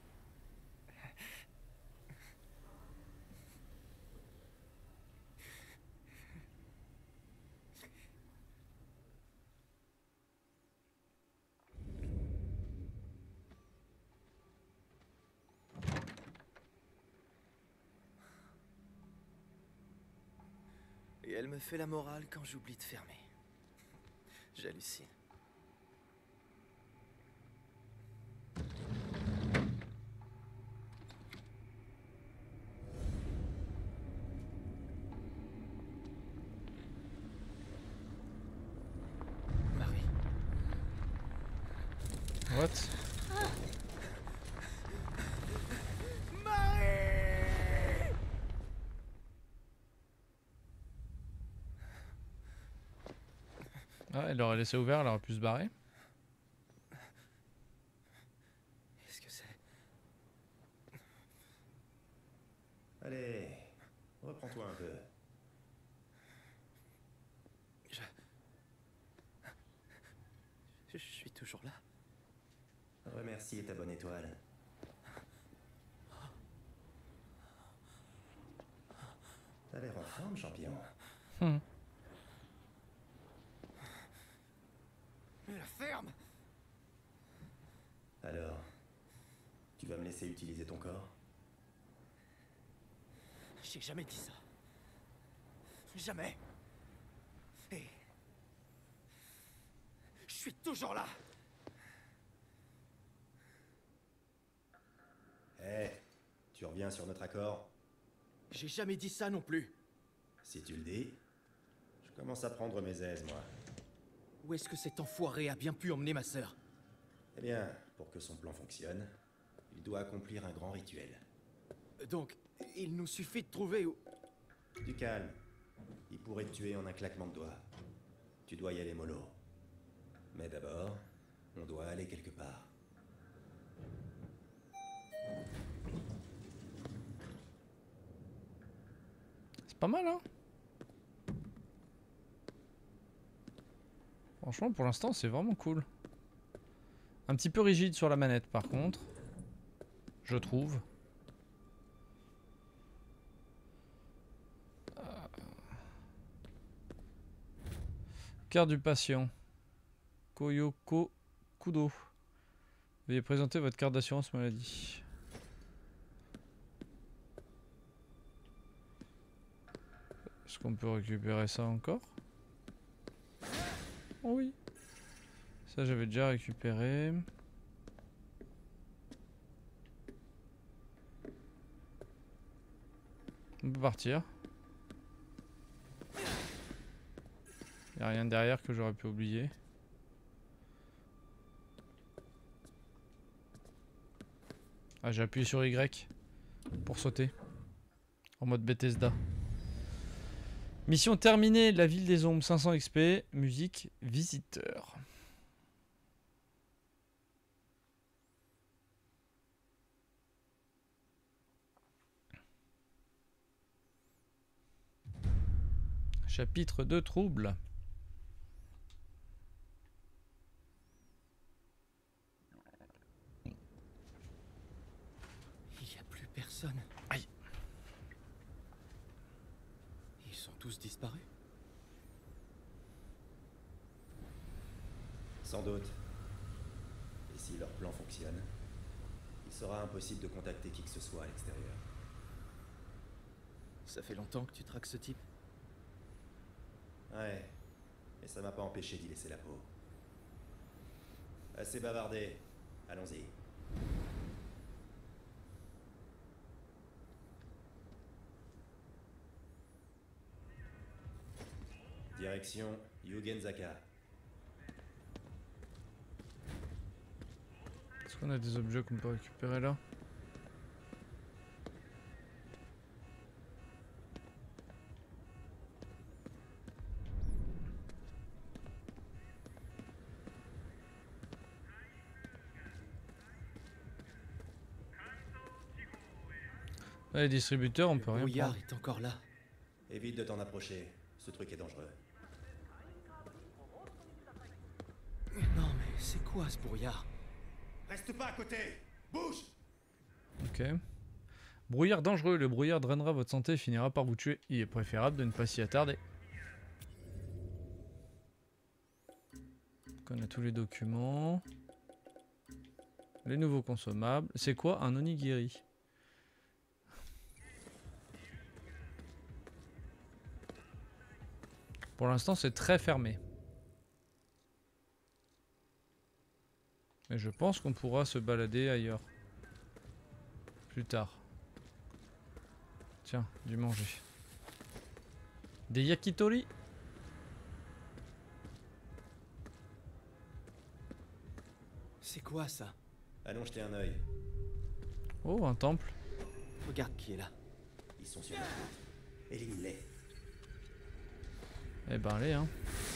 Et elle me fait la morale quand j'oublie de fermer. J'hallucine. Marie. What? Ah, elle l'aurait laissé ouvert, elle aurait pu se barrer. Qu'est-ce que c'est? Allez, reprends-toi un peu. Je suis toujours là. Remercie ta bonne étoile. T'as l'air en forme, champion. Hmm. Mais la ferme! Alors, tu vas me laisser utiliser ton corps? J'ai jamais dit ça. Jamais. Et... je suis toujours là. Hé, tu reviens sur notre accord? J'ai jamais dit ça non plus. Si tu le dis, je commence à prendre mes aises, moi. Où est-ce que cet enfoiré a bien pu emmener ma sœur? Eh bien, pour que son plan fonctionne, il doit accomplir un grand rituel. Donc, il nous suffit de trouver où... Du calme. Il pourrait te tuer en un claquement de doigts. Tu dois y aller mollo. Mais d'abord, on doit aller quelque part. C'est pas mal, hein? Franchement, pour l'instant, c'est vraiment cool. Un petit peu rigide sur la manette, par contre. Je trouve. Carte du patient. Koyoko Kudo. Veuillez présenter votre carte d'assurance maladie. Est-ce qu'on peut récupérer ça encore? Oh oui. Ça j'avais déjà récupéré. On peut partir. Y'a rien derrière que j'aurais pu oublier. Ah, j'ai appuyé sur Y pour sauter. En mode Bethesda. Mission terminée, la ville des ombres, 500 XP, musique, visiteur. Chapitre 2, trouble. Il n'y a plus personne. Aïe. Ils sont tous disparus. Sans doute. Et si leur plan fonctionne, il sera impossible de contacter qui que ce soit à l'extérieur. Ça fait longtemps que tu traques ce type? Ouais, mais ça m'a pas empêché d'y laisser la peau. Assez bavardé, allons-y. Direction Yugenzaka. Est-ce qu'on a des objets qu'on peut récupérer là? Ouais, les distributeurs, on peut Le rien brouillard prendre. est encore là. Évite de t'en approcher, ce truc est dangereux. Non mais c'est quoi ce brouillard? Reste pas à côté! Bouge! Ok. Brouillard dangereux. Le brouillard drainera votre santé et finira par vous tuer. Il est préférable de ne pas s'y attarder. Donc on a tous les documents. Les nouveaux consommables. C'est quoi un onigiri? Pour l'instant, c'est très fermé. Mais je pense qu'on pourra se balader ailleurs. Plus tard. Tiens, du manger. Des yakitori. C'est quoi ça? Allons jeter un œil. Oh, un temple. Regarde qui est là. Ils sont sur la route. Élimine-les. Eh ben allez hein.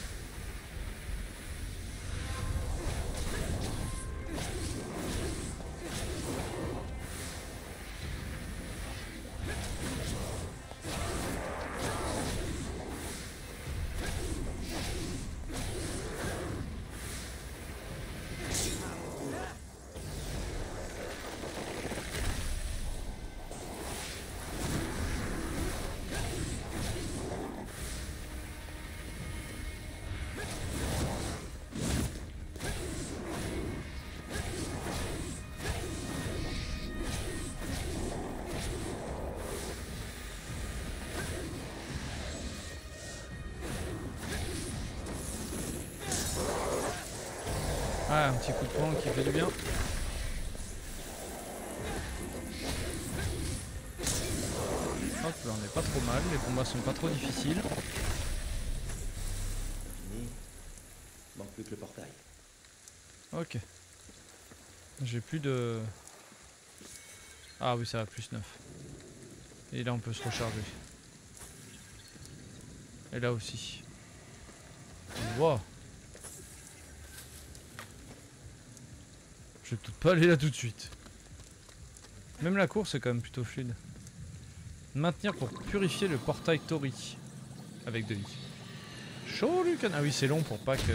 Ah, un petit coup de poing qui fait du bien. Hop, là on est pas trop mal, les combats sont pas trop difficiles. Fini. Manque plus que le portail. Ok. J'ai plus de... Ah oui, ça va, plus 9. Et là on peut se recharger. Et là aussi. Wow. Je vais peut-être pas aller là tout de suite. Même la course est quand même plutôt fluide. Maintenir pour purifier le portail Tori. Avec de vie. Shoryuken. Ah oui, c'est long pour pas que...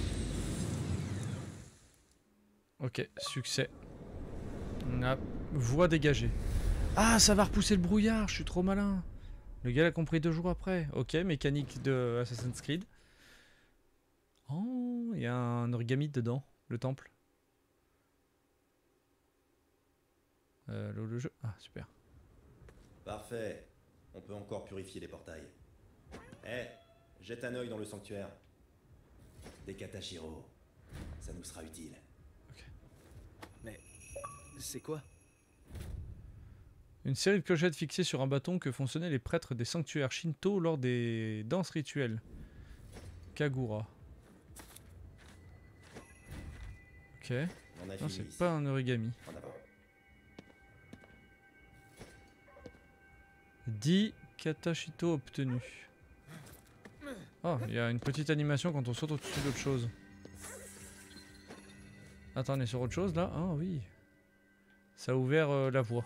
Ok, succès. On a voie dégagée. Ah, ça va repousser le brouillard, je suis trop malin. Le gars l'a compris 2 jours après. Ok, mécanique de Assassin's Creed. Oh, il y a un origami dedans, le temple. Le jeu. Ah, super. Parfait. On peut encore purifier les portails. Eh, jette un œil dans le sanctuaire. Des Katashiro. Ça nous sera utile. Mais c'est quoi? Une série de clochettes fixées sur un bâton que font sonner les prêtres des sanctuaires Shinto lors des danses rituelles. Kagura. Ok. On a Non, fini c'est ici. pas un origami. En avant. 10 katashito obtenus. Oh, il y a une petite animation quand on saute au-dessus d'autre chose. Attends, on est sur autre chose là? Ah oui. Ça a ouvert la voie.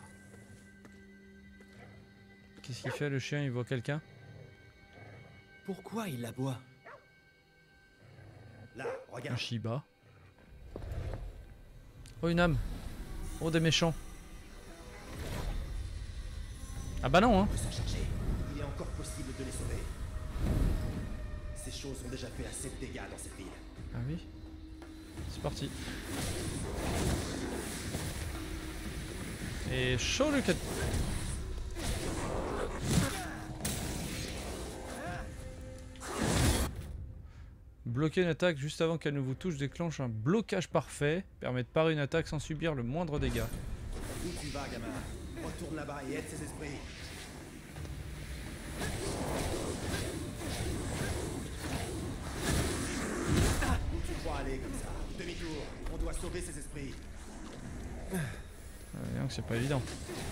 Qu'est-ce qu'il fait le chien? Il voit quelqu'un? Pourquoi il aboie? Là, Un regarde. Shiba. Oh, une âme. Oh, des méchants. Ah bah non, hein. On peut s'en charger. Il est encore possible de les sauver. Ces choses ont déjà fait assez de dégâts dans cette ville. Ah oui. C'est parti. Et chaud le 4. Bloquer une attaque juste avant qu'elle ne vous touche déclenche un blocage parfait. Permet de parer une attaque sans subir le moindre dégât. Où tu vas, gamin? Retourne là-bas et aide ces esprits. Où tu crois aller comme ça? Demi-tour. On doit sauver ces esprits. Rien que c'est pas évident.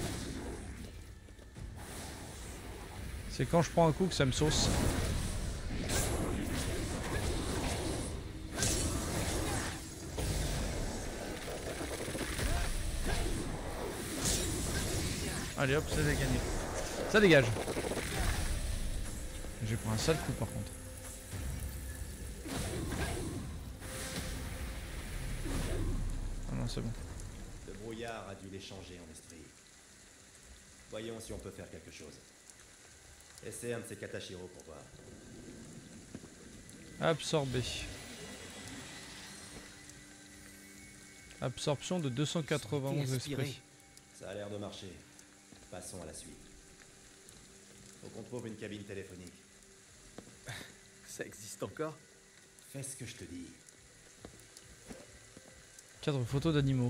C'est quand je prends un coup que ça me sauce. Allez hop, c'est gagné. Ça dégage. J'ai pris un sale coup par contre. Ah non, c'est bon. Le brouillard a dû les changer en esprits. Voyons si on peut faire quelque chose. Essaie un de ces katashiro pour voir. Absorbé. Absorption de 291 Inspiré. esprits. Ça a l'air de marcher. Passons à la suite. Faut qu'on trouve une cabine téléphonique. Ça existe encore? Fais ce que je te dis. Cadre photo d'animaux.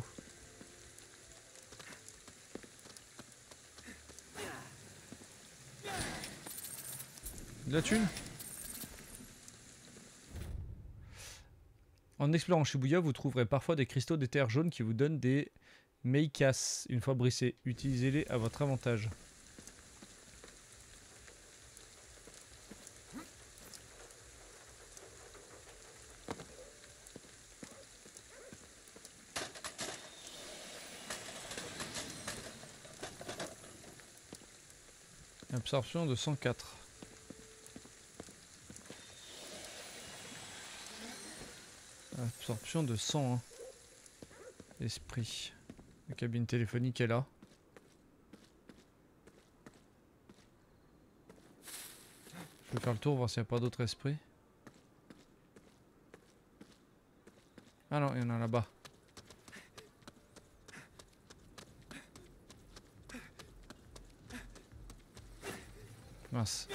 De la thune. En explorant Shibuya, vous trouverez parfois des cristaux d'éther jaune qui vous donnent des meikas une fois brisés. Utilisez-les à votre avantage. Absorption de 104. Absorption de 101. Esprit. La cabine téléphonique est là. Je vais faire le tour, voir s'il n'y a pas d'autres esprits. Ah non, il y en a là-bas. Mince.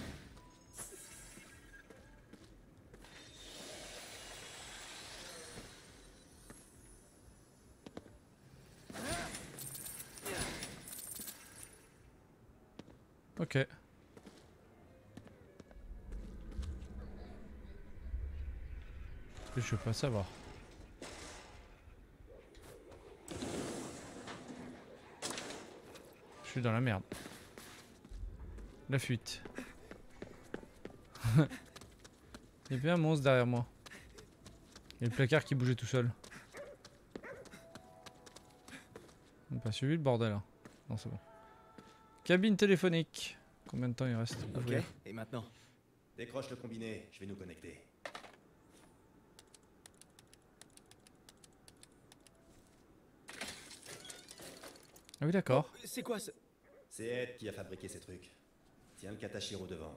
Ok. Je veux pas savoir. Je suis dans la merde. La fuite. Il y avait un monstre derrière moi. Il y a le placard qui bougeait tout seul. On n'a pas suivi le bordel là. Non, c'est bon. Cabine téléphonique. Combien de temps il reste? Ok, Ouvrir. et maintenant? Décroche le combiné, je vais nous connecter. Ah oui, d'accord. C'est quoi ce... C'est Ed qui a fabriqué ces trucs. Tiens le katashiro devant.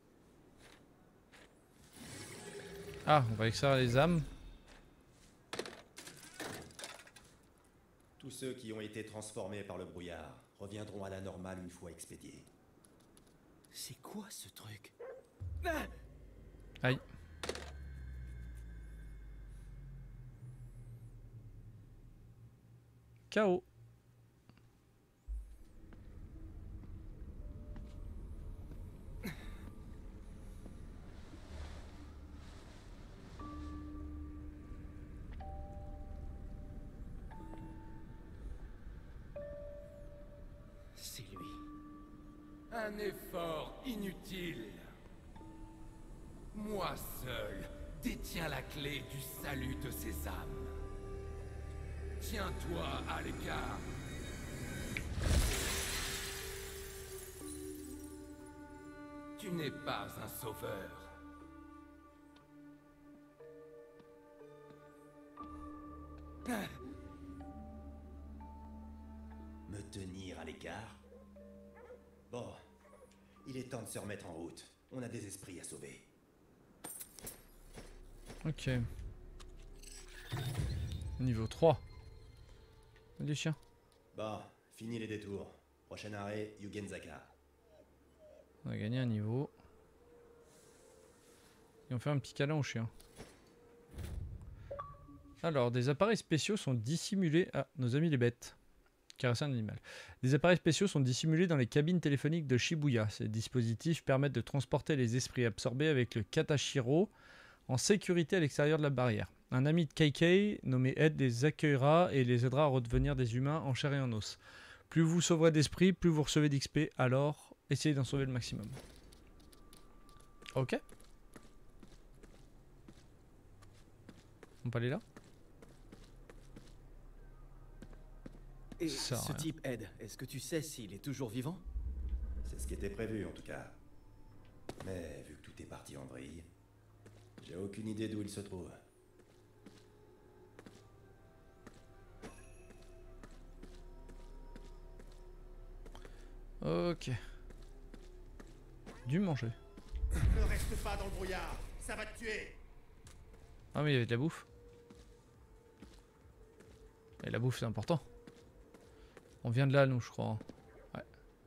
Ah, on va extraire les âmes. Tous ceux qui ont été transformés par le brouillard reviendront à la normale une fois expédiés. C'est quoi ce truc? Aïe. KO. Un effort inutile. Moi seul détiens la clé du salut de ces âmes. Tiens-toi à l'écart. Tu n'es pas un sauveur. Me tenir à l'écart? Bon, il est temps de se remettre en route. On a des esprits à sauver. Ok. Niveau 3. Des chiens. Bon, fini les détours. Prochain arrêt, Yugenzaka. On a gagné un niveau. Et on fait un petit câlin au chien. Alors, des appareils spéciaux sont dissimulés... Ah, nos amis les bêtes. Caresser un animal. Des appareils spéciaux sont dissimulés dans les cabines téléphoniques de Shibuya. Ces dispositifs permettent de transporter les esprits absorbés avec le Katashiro en sécurité à l'extérieur de la barrière. Un ami de Keikei, nommé Ed, les accueillera et les aidera à redevenir des humains en chair et en os. Plus vous sauverez d'esprit, plus vous recevez d'XP, alors essayez d'en sauver le maximum. Ok. On peut aller là? Et Ça, ce rien. type Ed, est-ce que tu sais s'il est toujours vivant? C'est ce qui était prévu en tout cas. Mais vu que tout est parti en vrille, j'ai aucune idée d'où il se trouve. Ok. Dû manger. Ne reste pas dans le brouillard, ça va te tuer. Ah mais il y avait de la bouffe. Et la bouffe c'est important. On vient de là nous je crois. Ouais.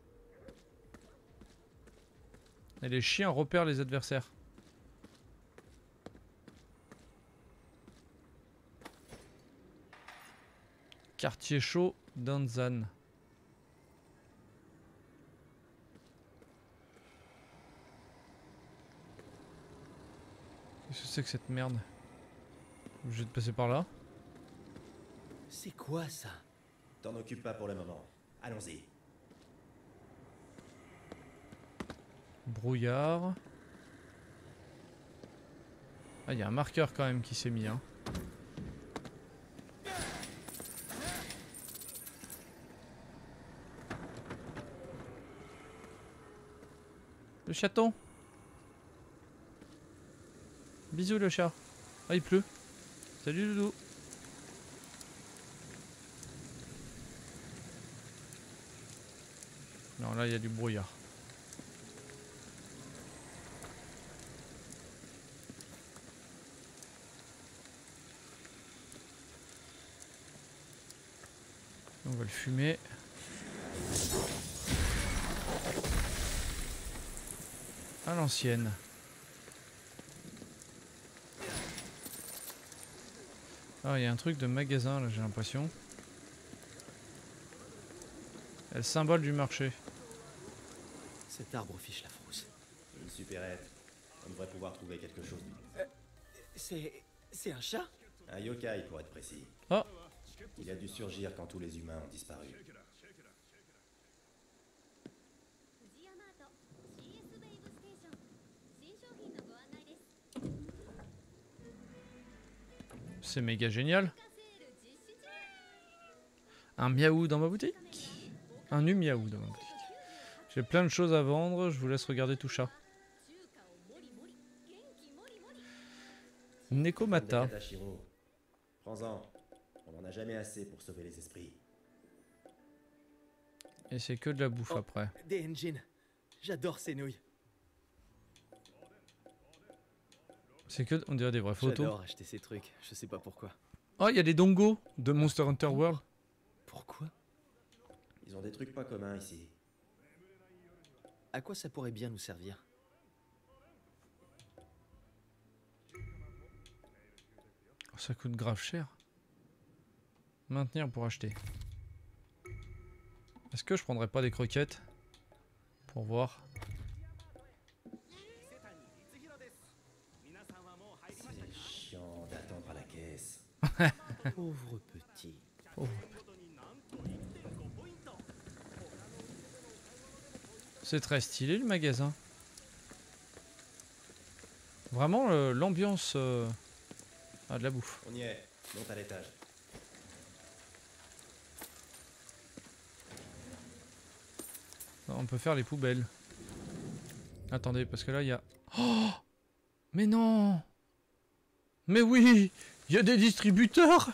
Et les chiens repèrent les adversaires. Quartier chaud d'Anzan. Qu'est-ce que c'est que cette merde? Je vais te passer par là. C'est quoi ça? T'en occupe pas pour le moment. Allons-y. Brouillard. Ah, il y a un marqueur quand même qui s'est mis. Hein. Le chaton. Bisous le chat. Ah, il pleut. Salut Doudou. Non, là il y a du brouillard. On va le fumer. À l'ancienne. Ah, il y a un truc de magasin là, j'ai l'impression. Le symbole du marché. Cet arbre fiche la frousse. Une supérette. On devrait pouvoir trouver quelque chose. C'est un chat? Un yokai pour être précis. Oh, Il a dû surgir quand tous les humains ont disparu. c'est méga génial. Un miaou dans ma boutique. Un nu miaou dans ma boutique. J'ai plein de choses à vendre, je vous laisse regarder tout ça. Nekomata. Des Katashiro. Prends-en. On n'en a jamais assez pour sauver les esprits. Et c'est que de la bouffe Oh, après. des engines. J'adore ces nouilles. C'est que, on dirait des vraies photos. J'adore acheter ces trucs, je sais pas pourquoi. Oh, il y a des dongos de Monster Hunter World. Pourquoi? Ils ont des trucs pas communs ici. À quoi ça pourrait bien nous servir? Oh, ça coûte grave cher. Maintenir pour acheter. Est-ce que je prendrais pas des croquettes? Pour voir. C'est chiant d'attendre à la caisse. Pauvre petit. C'est très stylé le magasin. Vraiment l'ambiance de la bouffe. On y est, monte à l'étage. On peut faire les poubelles. Attendez, parce que là il y a... Oh! Mais non! Mais oui! Il y a des distributeurs!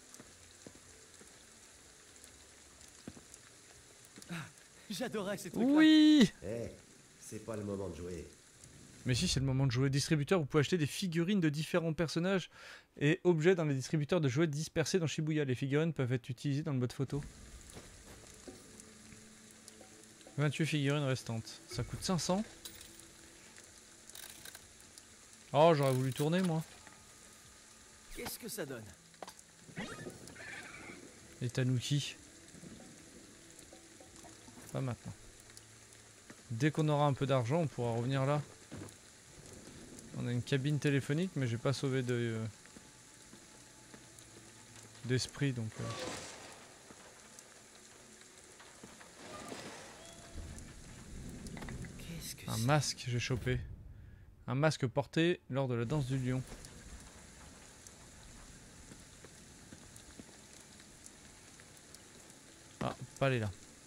J'adorais ces trucs-là. Oui! Eh, c'est pas le moment de jouer. Mais si, c'est le moment de jouer. Distributeur, vous pouvez acheter des figurines de différents personnages et objets dans les distributeurs de jouets dispersés dans Shibuya. Les figurines peuvent être utilisées dans le mode photo. 28 figurines restantes. Ça coûte 500. Oh, j'aurais voulu tourner, moi. Qu'est-ce que ça donne? Les tanuki. Pas maintenant. Dès qu'on aura un peu d'argent, on pourra revenir là. On a une cabine téléphonique, mais j'ai pas sauvé d'esprit, donc... Qu'est-ce que Un c'est? masque, j'ai chopé. Un masque porté lors de la danse du lion. Ah, pas aller là.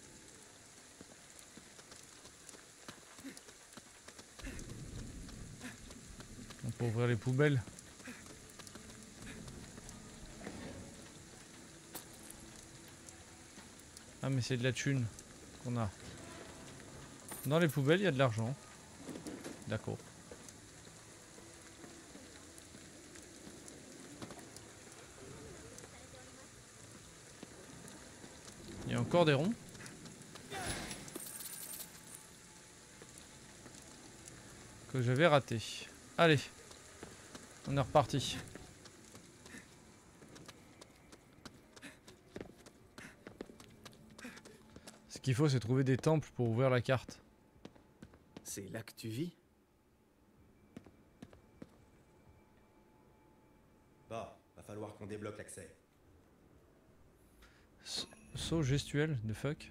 On peut ouvrir les poubelles. Ah mais c'est de la thune qu'on a. Dans les poubelles il y a de l'argent. D'accord. Il y a encore des ronds. Que j'avais raté. Allez. On est reparti. Ce qu'il faut c'est trouver des temples pour ouvrir la carte. C'est là que tu vis? Bon, va falloir qu'on débloque l'accès. Saut gestuel de fuck.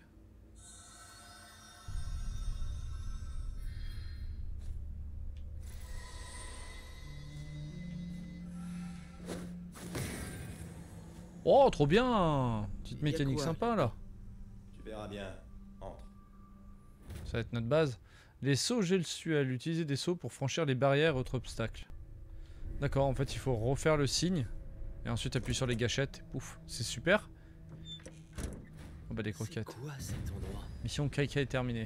Oh, trop bien! Petite Il y a mécanique quoi, sympa là. Tu verras bien. Entre. Ça va être notre base. Les sauts gestuels. Utiliser des sauts pour franchir les barrières et autres obstacles. D'accord, en fait il faut refaire le signe. Et ensuite appuyer sur les gâchettes. Pouf, c'est super. Oh bah des croquettes. C'est quoi cet endroit? Mission Kaika est terminée.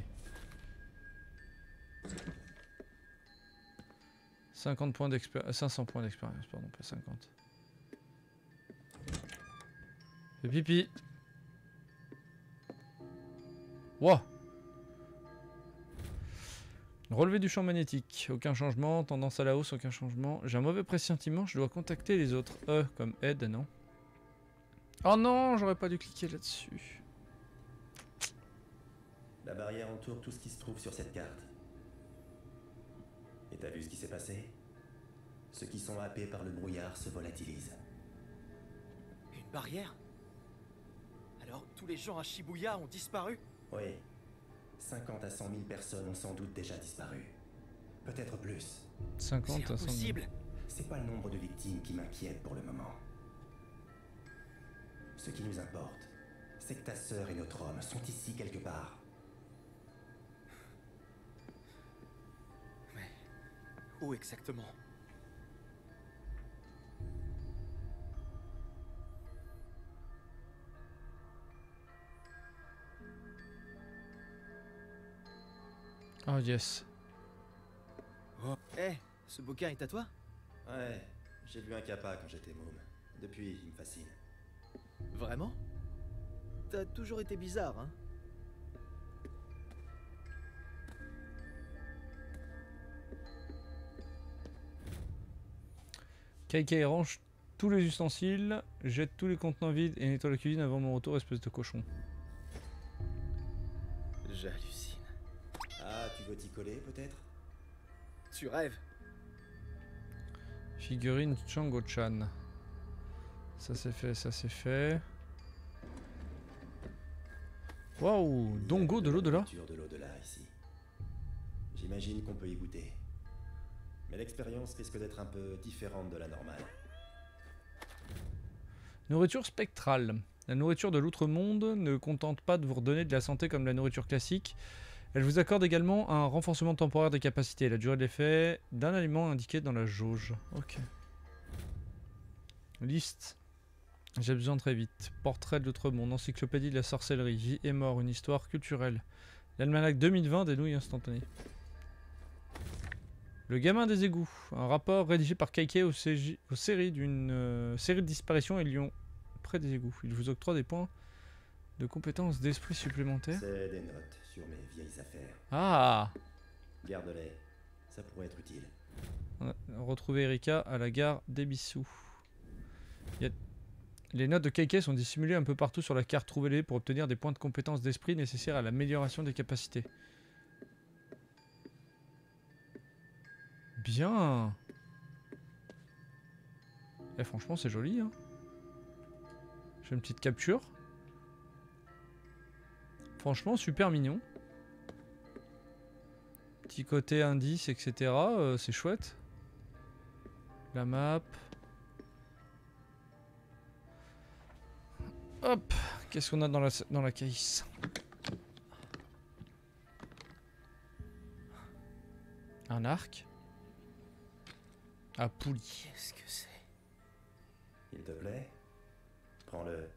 50 points d'expérience. 500 points d'expérience, pardon, pas 50. Fais pipi. Wow. Relevé du champ magnétique. Aucun changement. Tendance à la hausse, aucun changement. J'ai un mauvais pressentiment, je dois contacter les autres. Comme aide, non? Oh non, j'aurais pas dû cliquer là-dessus. La barrière entoure tout ce qui se trouve sur cette carte. Et t'as vu ce qui s'est passé? Ceux qui sont happés par le brouillard se volatilisent. Une barrière? Alors tous les gens à Shibuya ont disparu? Oui. 50 à 100 000 personnes ont sans doute déjà disparu. Peut-être plus. 50 C'est à 100 000. impossible! C'est pas le nombre de victimes qui m'inquiète pour le moment. Ce qui nous importe, c'est que ta sœur et notre homme sont ici quelque part. Mais où exactement? Oh yes. Eh, ce bouquin est à toi? Ouais, j'ai lu un kappa quand j'étais môme. Depuis, il me fascine. Vraiment? T'as toujours été bizarre, hein? Kaikai range tous les ustensiles, jette tous les contenants vides et nettoie la cuisine avant mon retour, espèce de cochon. J'hallucine. Ah, tu veux t'y coller peut-être? Tu rêves? Figurine Chango-chan. Ça c'est fait, ça c'est fait. Waouh, Dongo de l'au-delà. De l'au-delà ici. J'imagine qu'on peut y goûter. Mais l'expérience risque d'être un peu différente de la normale. Nourriture spectrale. La nourriture de l'outre-monde ne contente pas de vous redonner de la santé comme la nourriture classique. Elle vous accorde également un renforcement temporaire des capacités. La durée de l'effet d'un aliment indiqué dans la jauge. Ok. Liste. J'ai besoin très vite. Portrait de l'outre-monde. Encyclopédie de la sorcellerie. Vie et mort. Une histoire culturelle. L'almanach 2020 des nouilles instantanées. Le gamin des égouts. Un rapport rédigé par Kaikei aux séries d'une série de disparitions et lions près des égouts. Il vous octroie des points de compétences d'esprit supplémentaires. C'est des notes sur mes vieilles affaires. Ah! Garde-les. Ça pourrait être utile. On a retrouvé Erika à la gare d'Ebisu. Les notes de Kaikei sont dissimulées un peu partout sur la carte. Trouvez-les pour obtenir des points de compétences d'esprit nécessaires à l'amélioration des capacités. Bien. Eh, franchement, c'est joli, hein. J'ai une petite capture. Franchement, super mignon. Petit côté indice, etc. C'est chouette. La map. Hop. Qu'est-ce qu'on a dans la caisse? Un arc. À poulie. Qu'est-ce que c'est? Il te plaît? Prends-le.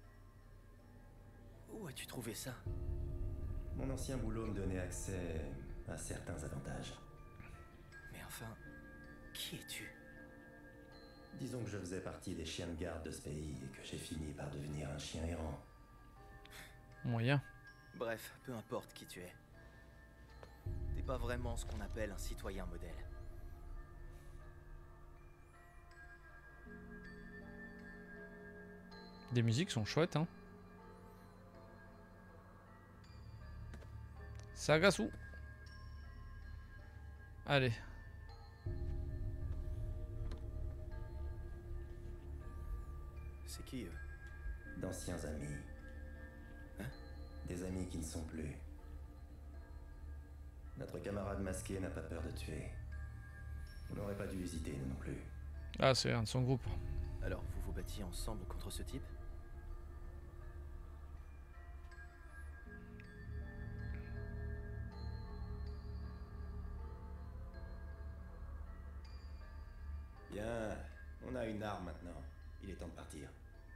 Où as-tu trouvé ça? Mon ancien boulot me donnait accès à certains avantages. Mais enfin, qui es-tu? Disons que je faisais partie des chiens de garde de ce pays et que j'ai fini par devenir un chien errant. Moyen. Bref, peu importe qui tu es. T'es pas vraiment ce qu'on appelle un citoyen modèle. Les musiques sont chouettes, hein. Sagasu. Allez. C'est qui eux? D'anciens amis. Hein? Des amis qui ne sont plus. Notre camarade masqué n'a pas peur de tuer. On n'aurait pas dû hésiter, nous non plus. Ah, c'est un de son groupe. Alors vous vous battiez ensemble contre ce type? Bien, on a une arme maintenant. Il est temps de partir.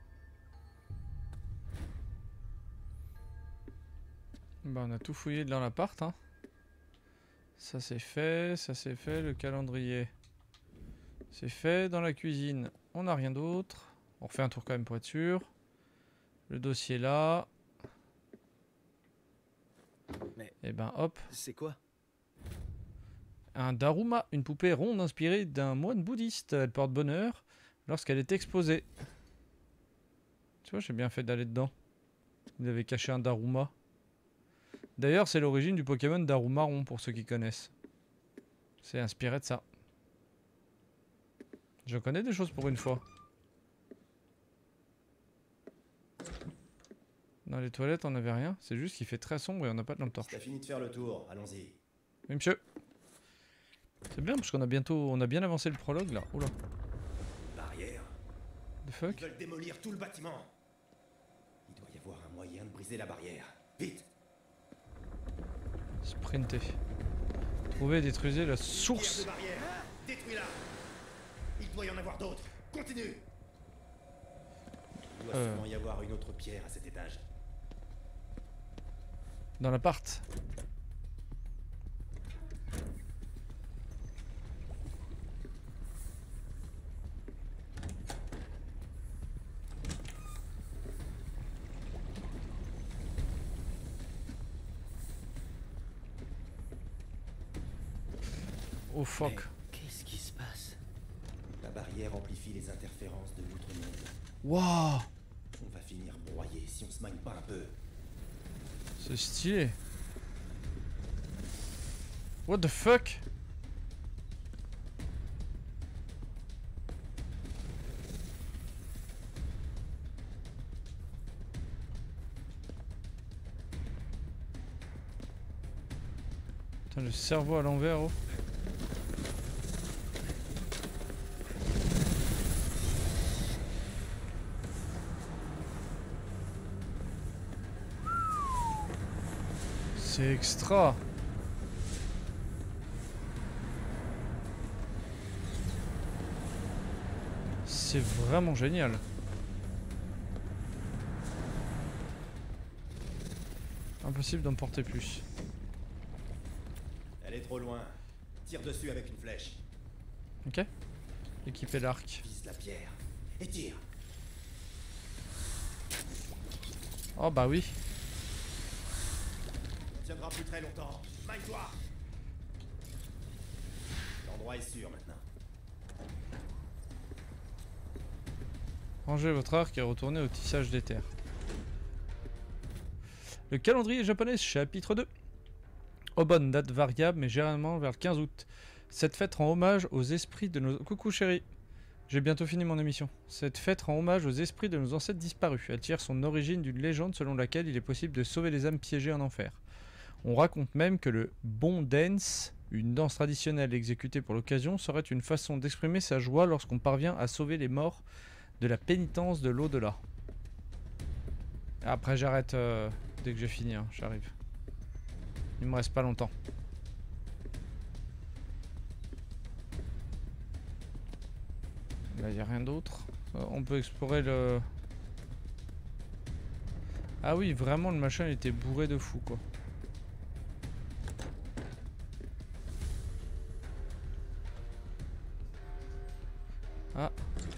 Bah, on a tout fouillé dans l'appart, hein. Ça c'est fait, le calendrier. C'est fait, dans la cuisine. On n'a rien d'autre. On refait un tour quand même pour être sûr. Le dossier là. Mais Et ben hop. c'est quoi? Un Daruma, une poupée ronde inspirée d'un moine bouddhiste. Elle porte bonheur lorsqu'elle est exposée. Tu vois, j'ai bien fait d'aller dedans. Vous avez caché un Daruma. D'ailleurs, c'est l'origine du Pokémon Darumaron pour ceux qui connaissent. C'est inspiré de ça. Je connais des choses pour une fois. Dans les toilettes, on n'avait rien. C'est juste qu'il fait très sombre et on n'a pas de lampe torche. T'as fini de faire le tour, allons-y. Oui, monsieur. C'est bien parce qu'on a bientôt... On a bien avancé le prologue là. Oula. Barrière. The Ils fuck. veulent démolir tout le bâtiment. Il doit y avoir un moyen de briser la barrière. Vite. Sprinter. Trouver et détruisez la Pierre source. de barrière. Détruis-la. Il doit y en avoir d'autres. Continue. Il doit sûrement y avoir une autre pierre à cet étage. Dans l'appart. Oh fuck. Mais qu'est-ce qui se passe? La barrière amplifie les interférences de l'outre-monde. Waouh. On va finir broyé si on se manie pas un peu. C'est stylé. What the fuck? Putain, le cerveau à l'envers, oh. C'est extra. C'est vraiment génial. Impossible d'en porter plus. Elle est trop loin. Tire dessus avec une flèche. Ok. Équiper l'arc. Vise la pierre. Et tire. Oh bah oui. On tiendra plus très longtemps. Maille-toi. L'endroit est sûr maintenant. Rangez votre arc et retournez au tissage des terres. Le calendrier japonais, chapitre 2. Obon, date variable, mais généralement vers le 15 août. Cette fête rend hommage aux esprits de nos... Coucou chérie. J'ai bientôt fini mon émission. Cette fête rend hommage aux esprits de nos ancêtres disparus. Elle tire son origine d'une légende selon laquelle il est possible de sauver les âmes piégées en enfer. On raconte même que le bon dance, une danse traditionnelle exécutée pour l'occasion, serait une façon d'exprimer sa joie lorsqu'on parvient à sauver les morts de la pénitence de l'au-delà. Après j'arrête dès que j'ai fini, hein, j'arrive. Il me reste pas longtemps. Là y a rien d'autre. On peut explorer le... Ah oui, vraiment le machin il était bourré de fou quoi. Ah.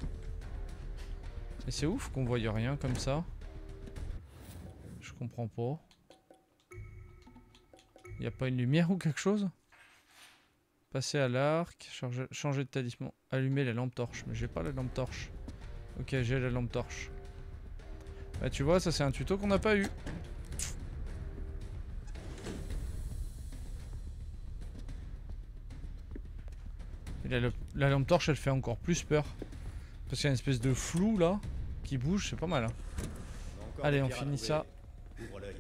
Et c'est ouf qu'on voie rien comme ça. Je comprends pas. Y a pas une lumière ou quelque chose? Passer à l'arc, changer de talisman, allumer la lampe torche. Mais j'ai pas la lampe torche. Ok, j'ai la lampe torche. Bah tu vois, ça c'est un tuto qu'on n'a pas eu. Et la lampe torche elle fait encore plus peur. Parce qu'il y a une espèce de flou là qui bouge, c'est pas mal. Hein. Allez, on finit ça. Ouvre l'œil.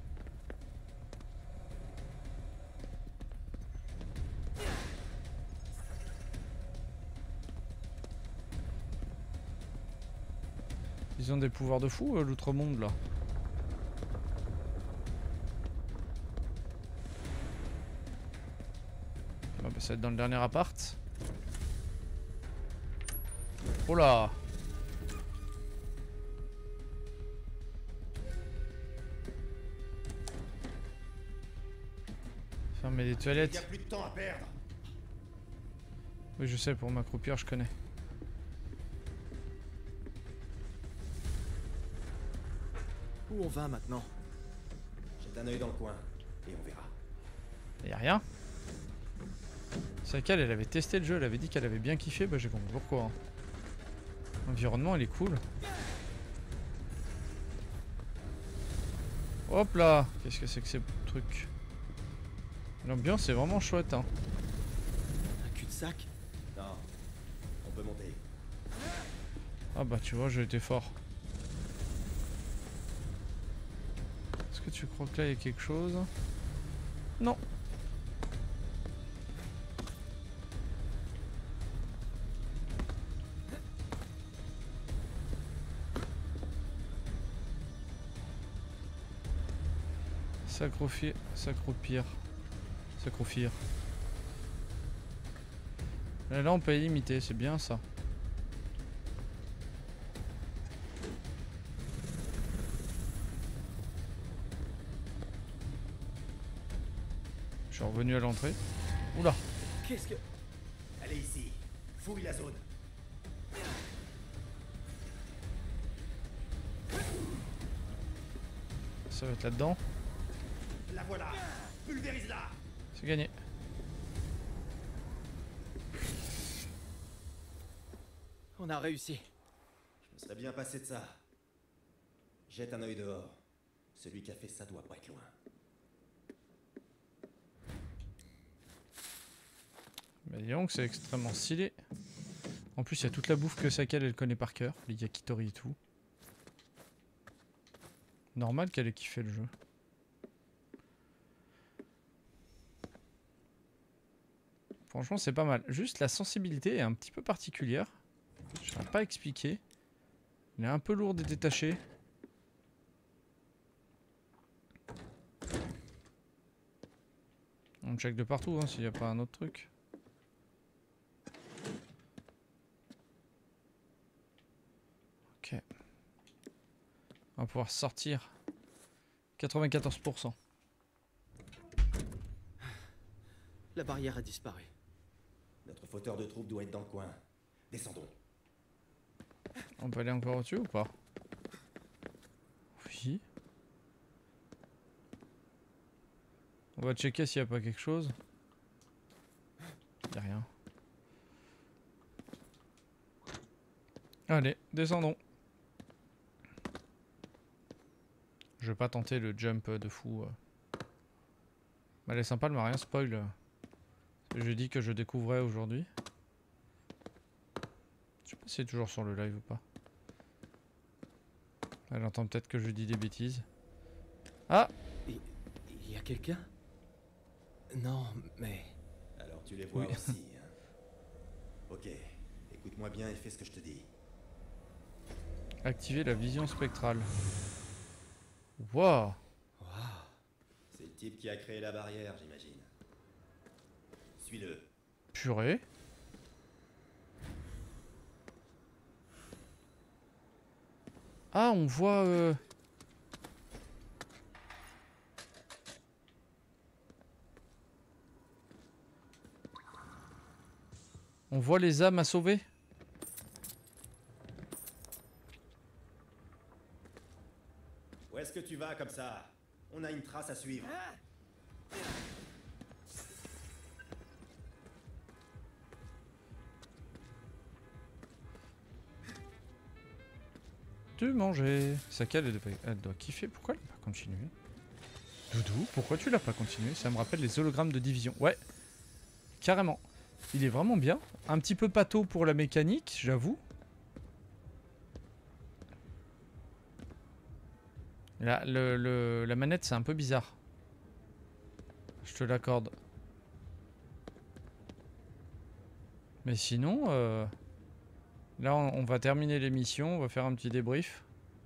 Ils ont des pouvoirs de fou, l'outre-monde là. Ah bah, ça va être dans le dernier appart. Oh là! Fermer les Il toilettes. n'y a plus de temps à perdre. Oui, je sais, pour m'accroupir, je connais. Où on va maintenant? Jette un œil dans le coin et on verra. Y'a rien. C'est qu'elle, elle avait testé le jeu, elle avait dit qu'elle avait bien kiffé, bah j'ai compris pourquoi. Hein. L'environnement, il est cool. Hop là! Qu'est-ce que c'est que ces trucs? L'ambiance est vraiment chouette, hein. Un cul-de-sac? Non, on peut monter. Ah bah tu vois, j'ai été fort. Est-ce que tu crois que là il y a quelque chose? Non. S'accroupir, s'accroupir, s'accroupir. Là on peut limiter, c'est bien ça. Je suis revenu à l'entrée. Oula. Qu'est-ce que... Elle est ici. Fouille la zone. Ça va être là-dedans. La voilà. Pulvérise-la. C'est gagné. On a réussi. Je me serais bien passé de ça. Jette un œil dehors. Celui qui a fait ça doit pas être loin. Mais dis donc, c'est extrêmement stylé. En plus, il y a toute la bouffe que Saka elle connaît par cœur, les yakitori et tout. Normal qu'elle ait kiffé le jeu. Franchement, c'est pas mal. Juste la sensibilité est un petit peu particulière. Je ne saurais pas expliquer. Il est un peu lourd et détaché. On check de partout hein, s'il n'y a pas un autre truc. Ok. On va pouvoir sortir. 94%. La barrière a disparu. Notre fauteur de troupe doit être dans le coin. Descendons. On peut aller encore au-dessus ou pas? Oui. On va checker s'il n'y a pas quelque chose. Il n'y a rien. Allez, descendons. Je vais pas tenter le jump de fou. Elle est sympa, elle m'a rien spoil. Je dis que je découvrais aujourd'hui. Je sais pas si c'est toujours sur le live ou pas. Elle entend peut-être que je dis des bêtises. Ah! Il y a quelqu'un? Non, mais... Alors tu les vois Oui. aussi. Hein. Ok, écoute-moi bien et fais ce que je te dis. Activer la vision spectrale. Waouh! C'est le type qui a créé la barrière, j'imagine. Suis-le. Purée. Ah, on voit... On voit les âmes à sauver. Où est-ce que tu vas comme ça? On a une trace à suivre. Tu manger. Saka, elle doit kiffer. Pourquoi elle n'a pas continué? Doudou, pourquoi tu l'as pas continué? Ça me rappelle les hologrammes de division. Ouais, carrément. Il est vraiment bien. Un petit peu pâteau pour la mécanique, j'avoue. Là, la manette, c'est un peu bizarre. Je te l'accorde. Mais sinon, là, on va terminer l'émission. On va faire un petit débrief.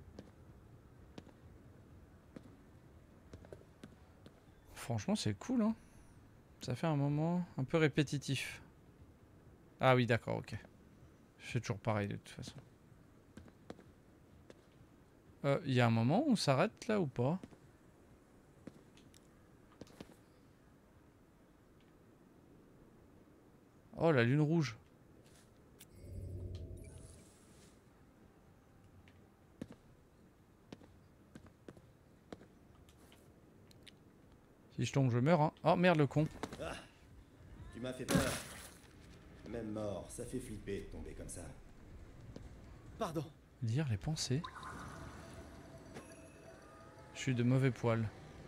Franchement, c'est cool, hein. Ça fait un moment un peu répétitif. Ah oui, d'accord, ok. Je fais toujours pareil de toute façon. Il y a un moment où on s'arrête là ou pas? Oh, la lune rouge. Si je tombe, je meurs. Hein. Oh merde, le con. Ah, tu m'as fait peur. Même mort, ça fait flipper de tomber comme ça. Pardon. Lire les pensées. Je suis de mauvais poil.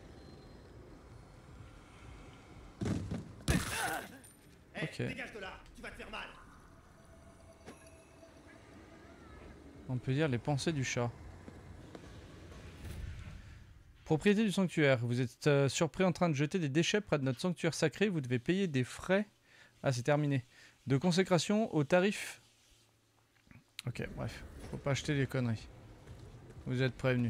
Ok. Dégage de là, tu vas te faire mal. On peut lire les pensées du chat. Propriété du sanctuaire. Vous êtes surpris en train de jeter des déchets près de notre sanctuaire sacré. Vous devez payer des frais. Ah, c'est terminé. De consécration au tarif. Ok, bref. Faut pas acheter des conneries. Vous êtes prévenus.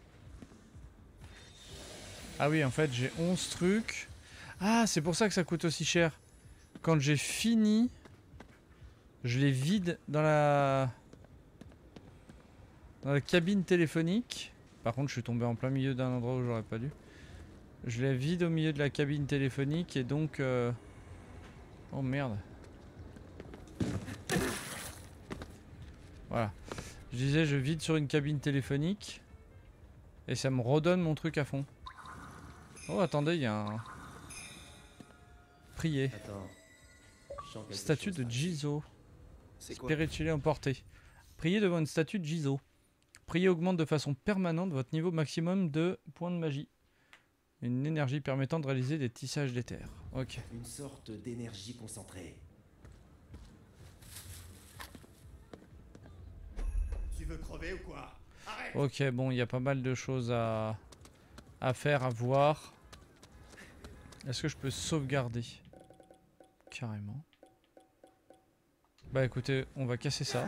Ah oui, en fait, j'ai 11 trucs. Ah, c'est pour ça que ça coûte aussi cher. Quand j'ai fini, je les vide dans la cabine téléphonique. Par contre, je suis tombé en plein milieu d'un endroit où j'aurais pas dû. Je les vide au milieu de la cabine téléphonique et donc... Oh merde. Voilà. Je disais, je vide sur une cabine téléphonique et ça me redonne mon truc à fond. Oh, attendez, il y a un... Prier. Attends. Je sens quelque Statue chose de par ici. Jizo. C'est quoi? Spirituel emporté. Priez devant une statue de Jizo. Prier augmente de façon permanente votre niveau maximum de points de magie. Une énergie permettant de réaliser des tissages d'éther. Ok. Une sorte d'énergie concentrée. Tu veux crever ou quoi? Arrête! Ok, bon, il y a pas mal de choses à faire, à voir. Est-ce que je peux sauvegarder? Carrément. Bah écoutez, on va casser ça.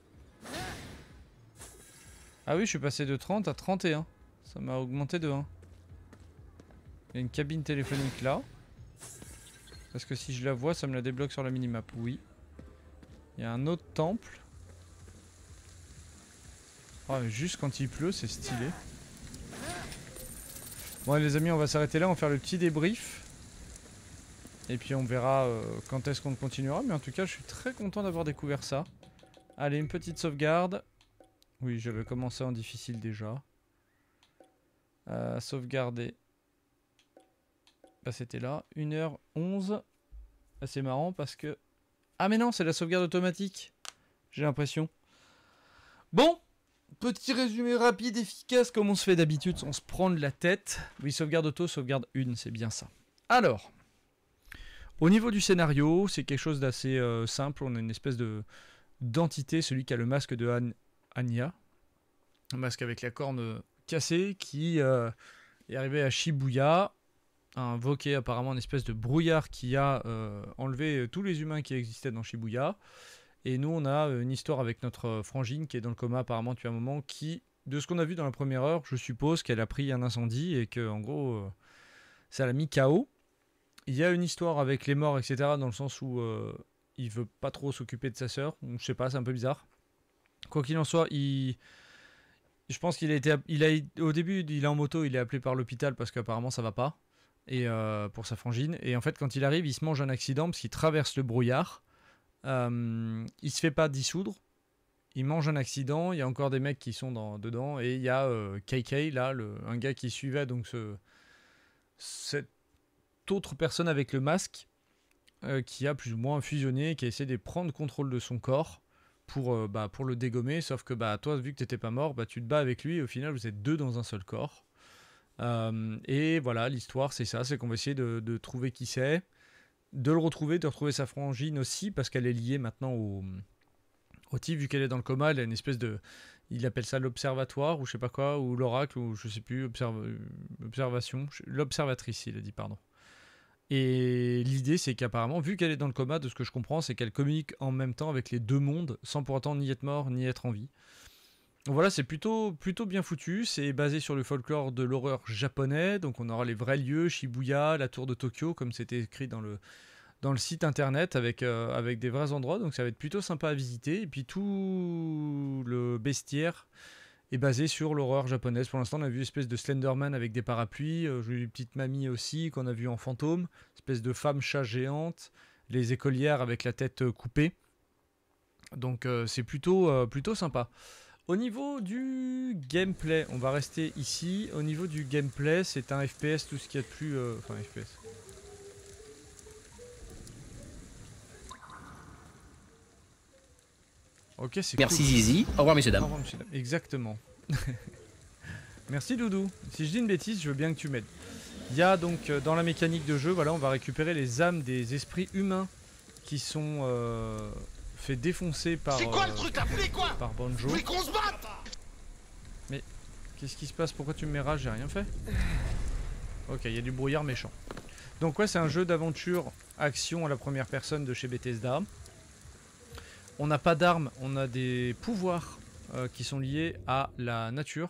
Ah oui, je suis passé de 30 à 31. Ça m'a augmenté de 1. Il y a une cabine téléphonique là. Parce que si je la vois, ça me la débloque sur la minimap. Oui. Il y a un autre temple. Oh, juste quand il pleut, c'est stylé. Bon les amis, on va s'arrêter là, on va faire le petit débrief. Et puis on verra quand est-ce qu'on continuera. Mais en tout cas, je suis très content d'avoir découvert ça. Allez, une petite sauvegarde. Oui, j'avais commencé en difficile déjà. Sauvegarder. Bah c'était là. 1h11. Ah, c'est marrant parce que... Ah mais non, c'est la sauvegarde automatique. J'ai l'impression. Bon. Petit résumé rapide, efficace, comme on se fait d'habitude, on se prend de la tête. Oui, sauvegarde auto, sauvegarde une, c'est bien ça. Alors, au niveau du scénario, c'est quelque chose d'assez simple. On a une espèce d'entité, celui qui a le masque de Anya. Un masque avec la corne cassée, qui est arrivé à Shibuya, a invoqué apparemment une espèce de brouillard qui a enlevé tous les humains qui existaient dans Shibuya. Et nous, on a une histoire avec notre frangine qui est dans le coma apparemment depuis un moment, qui, de ce qu'on a vu dans la première heure, je suppose qu'elle a pris un incendie et que en gros, ça l'a mis KO. Il y a une histoire avec les morts, etc., dans le sens où il veut pas trop s'occuper de sa sœur. Je sais pas, c'est un peu bizarre. Quoi qu'il en soit, je pense qu'il a été, au début, il est en moto, il est appelé par l'hôpital parce qu'apparemment ça va pas, et pour sa frangine. Et en fait, quand il arrive, il se mange un accident parce qu'il traverse le brouillard. Il se fait pas dissoudre, il mange un accident, il y a encore des mecs qui sont dedans, et il y a KK là, un gars qui suivait donc cette autre personne avec le masque qui a plus ou moins fusionné, qui a essayé de prendre contrôle de son corps pour le dégommer, sauf que toi vu que t'étais pas mort, tu te bats avec lui et au final vous êtes deux dans un seul corps. Et voilà, l'histoire c'est ça, c'est qu'on va essayer de trouver qui c'est, de le retrouver, de retrouver sa frangine aussi, parce qu'elle est liée maintenant au type, vu qu'elle est dans le coma. Elle a une espèce de... Il appelle ça l'observatoire, ou je sais pas quoi, ou l'oracle, ou je sais plus, observation. L'observatrice, il a dit, pardon. Et l'idée, c'est qu'apparemment, vu qu'elle est dans le coma, de ce que je comprends, c'est qu'elle communique en même temps avec les deux mondes, sans pour autant ni être mort, ni être en vie. Donc voilà, c'est plutôt bien foutu. C'est basé sur le folklore de l'horreur japonais. Donc on aura les vrais lieux, Shibuya, la tour de Tokyo, comme c'était écrit dans le site internet, avec des vrais endroits. Donc ça va être plutôt sympa à visiter. Et puis tout le bestiaire est basé sur l'horreur japonaise. Pour l'instant, on a vu une espèce de Slenderman avec des parapluies. J'ai eu une petite mamie aussi qu'on a vu en fantôme. Espèce de femme-chat géante. Les écolières avec la tête coupée. Donc c'est plutôt sympa. Au niveau du gameplay, on va rester ici. Au niveau du gameplay, c'est un FPS, tout ce qu'il y a de plus... Enfin, FPS. Ok, c'est Merci cool. Zizi. Au revoir messieurs dames. Au revoir, messieurs dames. Exactement. Merci Doudou. Si je dis une bêtise, je veux bien que tu m'aides. Il y a donc dans la mécanique de jeu, voilà, on va récupérer les âmes des esprits humains qui sont fait défoncer par... C'est quoi le truc là? Par Banjo. Vous voulez qu'on se batte? Mais qu'est-ce qui se passe? Pourquoi tu me mets rage? J'ai rien fait. Ok, il y a du brouillard méchant. Donc ouais, c'est un jeu d'aventure action à la première personne de chez Bethesda. On n'a pas d'armes, on a des pouvoirs qui sont liés à la nature.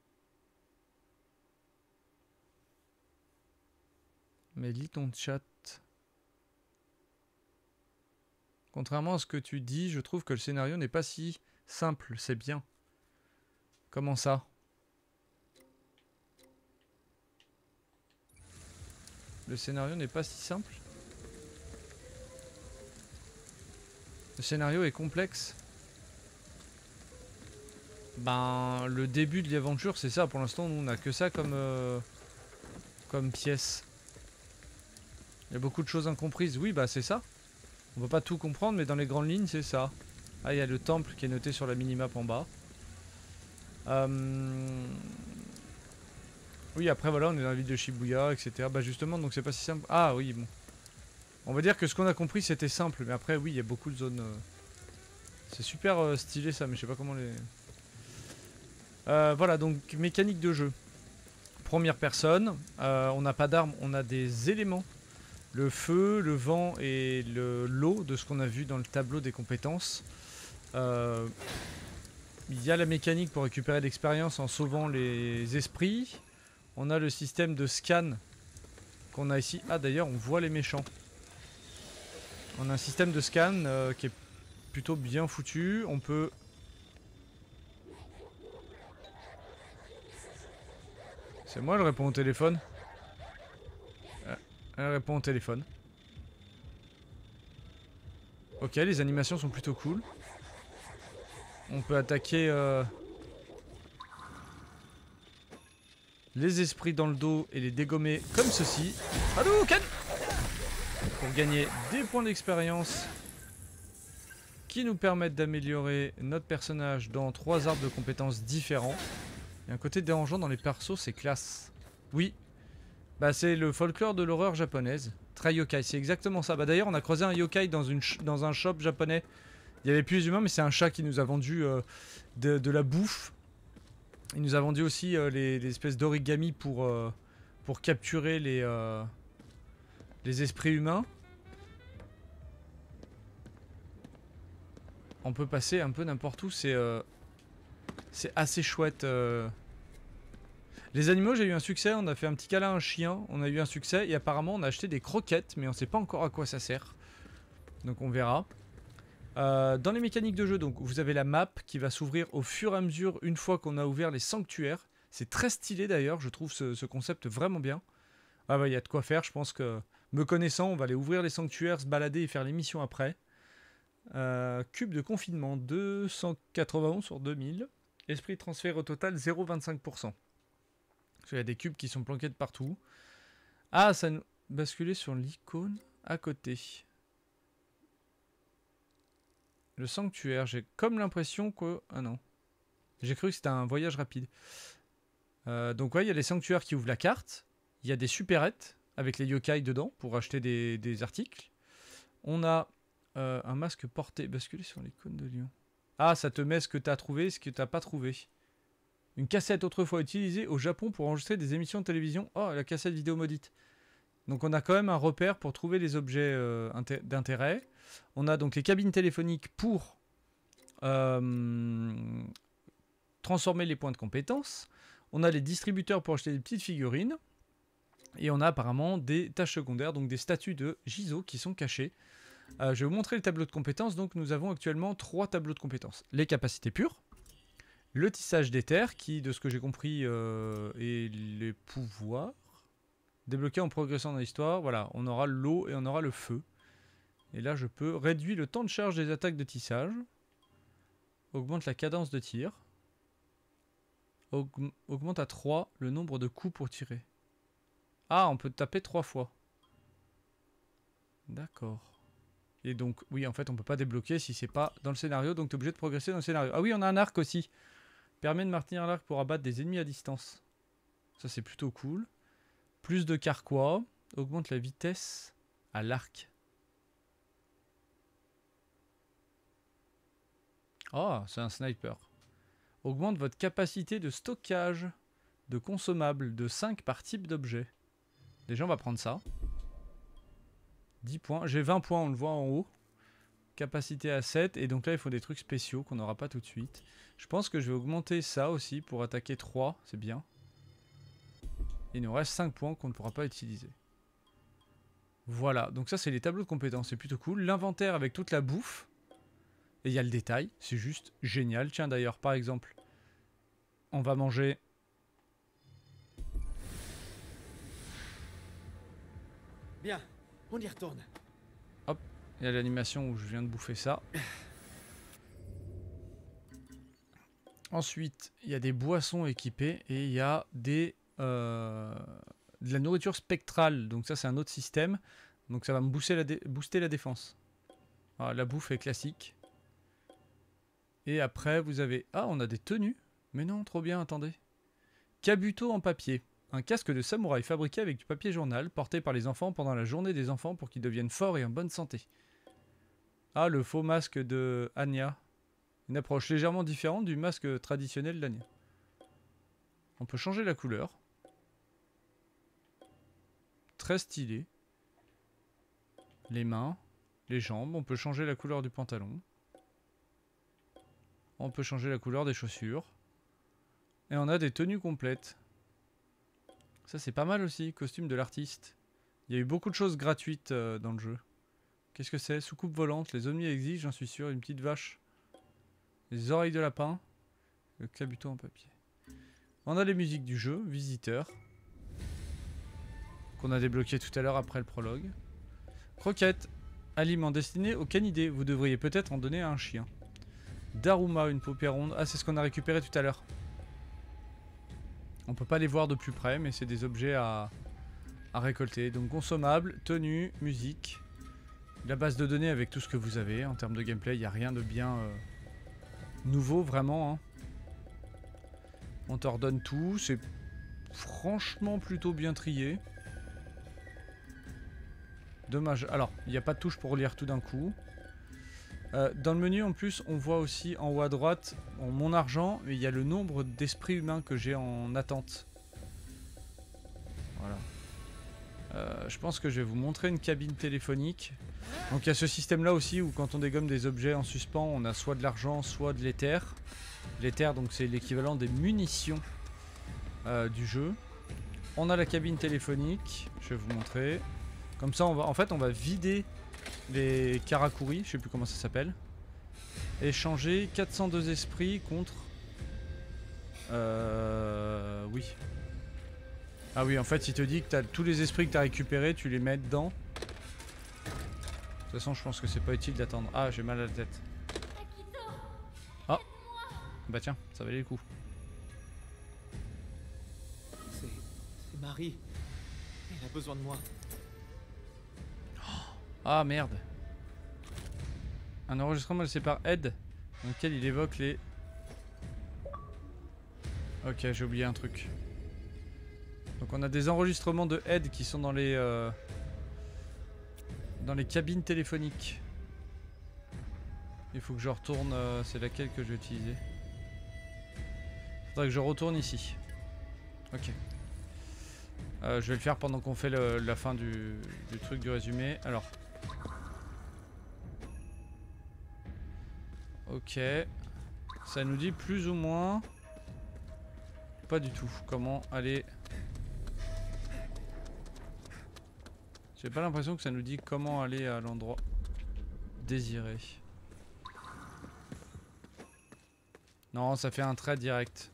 Mais lis ton chat. Contrairement à ce que tu dis, je trouve que le scénario n'est pas si simple, c'est bien. Comment ça? Le scénario n'est pas si simple? Le scénario est complexe? Ben, le début de l'aventure, c'est ça. Pour l'instant, nous, on n'a que ça comme pièce. Il y a beaucoup de choses incomprises. Oui, bah c'est ça. On va pas tout comprendre, mais dans les grandes lignes, c'est ça. Ah, il y a le temple qui est noté sur la minimap en bas. Oui, après, voilà, on est dans la ville de Shibuya, etc. Bah justement, donc c'est pas si simple. Ah oui, bon. On va dire que ce qu'on a compris, c'était simple. Mais après, oui, il y a beaucoup de zones... C'est super stylé, ça, mais je sais pas comment les... voilà, donc, mécanique de jeu. Première personne. On n'a pas d'armes, on a des éléments le feu, le vent et l'eau de ce qu'on a vu dans le tableau des compétences. Il y a la mécanique pour récupérer de l'expérience en sauvant les esprits. On a le système de scan qu'on a ici. Ah d'ailleurs on voit les méchants. On a un système de scan qui est plutôt bien foutu. On peut... C'est moi, elle répond au téléphone. Elle répond au téléphone. Ok, les animations sont plutôt cool. On peut attaquer les esprits dans le dos et les dégommer comme ceci. Hadouken! Pour gagner des points d'expérience qui nous permettent d'améliorer notre personnage dans 3 arbres de compétences différents. Il y a un côté dérangeant dans les persos, c'est classe. Oui, bah c'est le folklore de l'horreur japonaise. Très yokai, c'est exactement ça. Bah d'ailleurs on a croisé un yokai dans un shop japonais. Il y avait plus humains mais c'est un chat qui nous a vendu de la bouffe. Il nous a vendu aussi les espèces d'origami pour capturer les esprits humains. On peut passer un peu n'importe où, c'est assez chouette. Les animaux, j'ai eu un succès, on a fait un petit câlin à un chien, on a eu un succès et apparemment on a acheté des croquettes, mais on sait pas encore à quoi ça sert. Donc on verra. Dans les mécaniques de jeu, donc vous avez la map qui va s'ouvrir au fur et à mesure une fois qu'on a ouvert les sanctuaires. C'est très stylé d'ailleurs, je trouve ce concept vraiment bien. Ah bah il y a de quoi faire, je pense que me connaissant, on va aller ouvrir les sanctuaires, se balader et faire les missions après. Cube de confinement 291 sur 2000. Esprit de transfert au total 0,25%. Il y a des cubes qui sont planqués de partout. Ah, ça nous basculait sur l'icône à côté. Le sanctuaire, j'ai comme l'impression que... Ah non. J'ai cru que c'était un voyage rapide. Donc ouais, il y a les sanctuaires qui ouvrent la carte. Il y a des supérettes avec les yokai dedans pour acheter des articles. On a un masque porté. Basculer sur l'icône de lion. Ah, ça te met ce que tu as trouvé et ce que tu n'as pas trouvé. Une cassette autrefois utilisée au Japon pour enregistrer des émissions de télévision. Oh, la cassette vidéo maudite. Donc on a quand même un repère pour trouver les objets d'intérêt. On a donc les cabines téléphoniques pour transformer les points de compétences. On a les distributeurs pour acheter des petites figurines. Et on a apparemment des tâches secondaires, donc des statues de Jizo qui sont cachées. Je vais vous montrer le tableau de compétences. Donc nous avons actuellement 3 tableaux de compétences. Les capacités pures. Le tissage d'éther qui, de ce que j'ai compris, est les pouvoirs. Débloqué en progressant dans l'histoire. Voilà, on aura l'eau et on aura le feu. Et là, je peux réduire le temps de charge des attaques de tissage. Augmente la cadence de tir. Augmente à 3 le nombre de coups pour tirer. Ah, on peut taper 3 fois. D'accord. Et donc, oui, en fait, on peut pas débloquer si c'est pas dans le scénario. Donc, tu es obligé de progresser dans le scénario. Ah oui, on a un arc aussi. Permet de maintenir l'arc pour abattre des ennemis à distance. Ça, c'est plutôt cool. Plus de carquois. Augmente la vitesse à l'arc. Oh, c'est un sniper. Augmente votre capacité de stockage de consommables de 5 par type d'objet. Déjà, on va prendre ça. 10 points. J'ai 20 points, on le voit en haut. Capacité à 7. Et donc là, il faut des trucs spéciaux qu'on n'aura pas tout de suite. Je pense que je vais augmenter ça aussi pour attaquer 3. C'est bien. Il nous reste 5 points qu'on ne pourra pas utiliser. Voilà. Donc ça, c'est les tableaux de compétences. C'est plutôt cool. L'inventaire avec toute la bouffe. Et il y a le détail. C'est juste génial. Tiens, d'ailleurs, par exemple, on va manger... Bien, on y retourne. Hop, il y a l'animation où je viens de bouffer ça. Ensuite, il y a des boissons équipées et il y a de la nourriture spectrale. Donc ça, c'est un autre système. Donc ça va me booster la défense. Alors, la bouffe est classique. Et après, vous avez... Ah, on a des tenues. Mais non, trop bien, attendez. Kabuto en papier. Un casque de samouraï fabriqué avec du papier journal, porté par les enfants pendant la journée des enfants pour qu'ils deviennent forts et en bonne santé. Ah, le faux masque de Anya. Une approche légèrement différente du masque traditionnel d'Anya. On peut changer la couleur. Très stylé. Les mains, les jambes. On peut changer la couleur du pantalon. On peut changer la couleur des chaussures. Et on a des tenues complètes. Ça c'est pas mal aussi, costume de l'artiste. Il y a eu beaucoup de choses gratuites dans le jeu. Qu'est-ce que c'est? Soucoupe volante, les omnis exigent, j'en suis sûr, une petite vache. Les oreilles de lapin. Le cabuton en papier. On a les musiques du jeu, visiteur. Qu'on a débloqué tout à l'heure après le prologue. Croquette. Aliment destiné aux canidés. Vous devriez peut-être en donner à un chien. Daruma, une paupière ronde. Ah, c'est ce qu'on a récupéré tout à l'heure. On peut pas les voir de plus près, mais c'est des objets à récolter. Donc consommables, tenue, musique. La base de données avec tout ce que vous avez. En termes de gameplay, il n'y a rien de bien nouveau, vraiment. Hein. On te redonne tout. C'est franchement plutôt bien trié. Dommage. Alors, il n'y a pas de touche pour lire tout d'un coup. Dans le menu, en plus, on voit aussi en haut à droite mon argent. Mais il y a le nombre d'esprits humains que j'ai en attente. Voilà. Je pense que je vais vous montrer une cabine téléphonique. Donc il y a ce système là aussi où quand on dégomme des objets en suspens, on a soit de l'argent, soit de l'éther. L'éther, donc c'est l'équivalent des munitions du jeu. On a la cabine téléphonique, je vais vous montrer. Comme ça, en fait, on va vider les karakuri, je sais plus comment ça s'appelle. Et changer 402 esprits contre... oui. Ah oui, en fait, il te dit que t'as tous les esprits que tu as récupérés, tu les mets dedans. De toute façon, je pense que c'est pas utile d'attendre. Ah, j'ai mal à la tête. Ah. Bah tiens, ça valait le coup. C'est Marie. Elle a besoin de moi. Ah merde. Un enregistrement laissé par Ed, dans lequel il évoque les... Ok, j'ai oublié un truc. Donc on a des enregistrements de Ed qui sont dans les cabines téléphoniques. Il faut que je retourne, c'est laquelle que je vais utiliser. Faudrait que je retourne ici. Ok. Je vais le faire pendant qu'on fait la fin du truc du résumé. Alors. Ok. Ça nous dit plus ou moins... Pas du tout. Comment aller... J'ai pas l'impression que ça nous dit comment aller à l'endroit désiré. Non, ça fait un trait direct.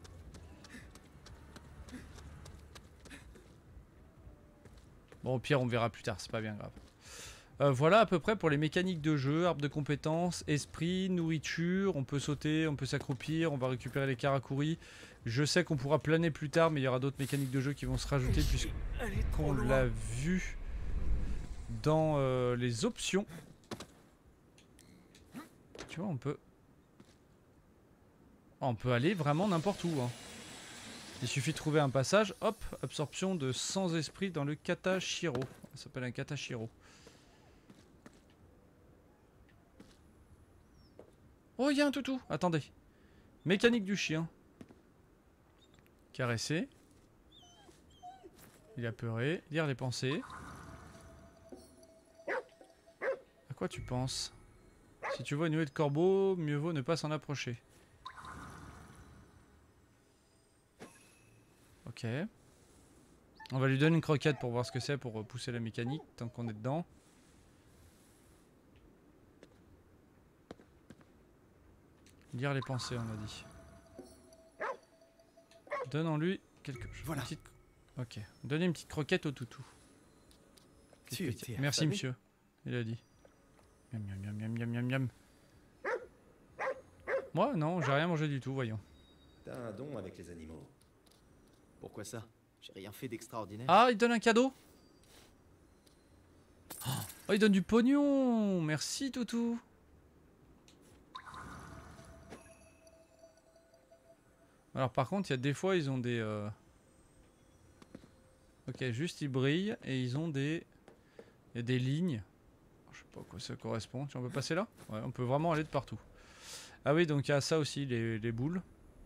Bon, au pire, on verra plus tard, c'est pas bien grave. Voilà à peu près pour les mécaniques de jeu, arbre de compétences, esprit, nourriture, on peut sauter, on peut s'accroupir, on va récupérer les karakuri. Je sais qu'on pourra planer plus tard, mais il y aura d'autres mécaniques de jeu qui vont se rajouter puisqu'on l'a vu dans les options. Tu vois, on peut aller vraiment n'importe où. Hein. Il suffit de trouver un passage, hop, absorption de 100 esprits dans le Katashiro. Ça s'appelle un Katashiro. Oh, il y a un toutou. Attendez. Mécanique du chien. Caresser. Il est apeuré. Lire les pensées. À quoi tu penses? Si tu vois une nuée de corbeaux, mieux vaut ne pas s'en approcher. Ok. On va lui donner une croquette pour voir ce que c'est, pour pousser la mécanique, tant qu'on est dedans. Lire les pensées, on a dit. Donnons-lui quelque chose. Voilà. Ok. Donnez une petite croquette au toutou. Merci, monsieur. Il a dit. Miam, miam, miam, miam, miam, miam, miam. Moi, non, j'ai rien mangé du tout, voyons. T'as un don avec les animaux. Pourquoi ça? J'ai rien fait d'extraordinaire. Ah, il donne un cadeau. Oh, il donne du pognon. Merci, toutou. Alors par contre, il y a des fois, ils ont des... Ok, juste ils brillent et ils ont des... Il y a des lignes. Je sais pas à quoi ça correspond. Tu on peut passer là? Ouais, on peut vraiment aller de partout. Ah oui, donc il y a ça aussi, les boules.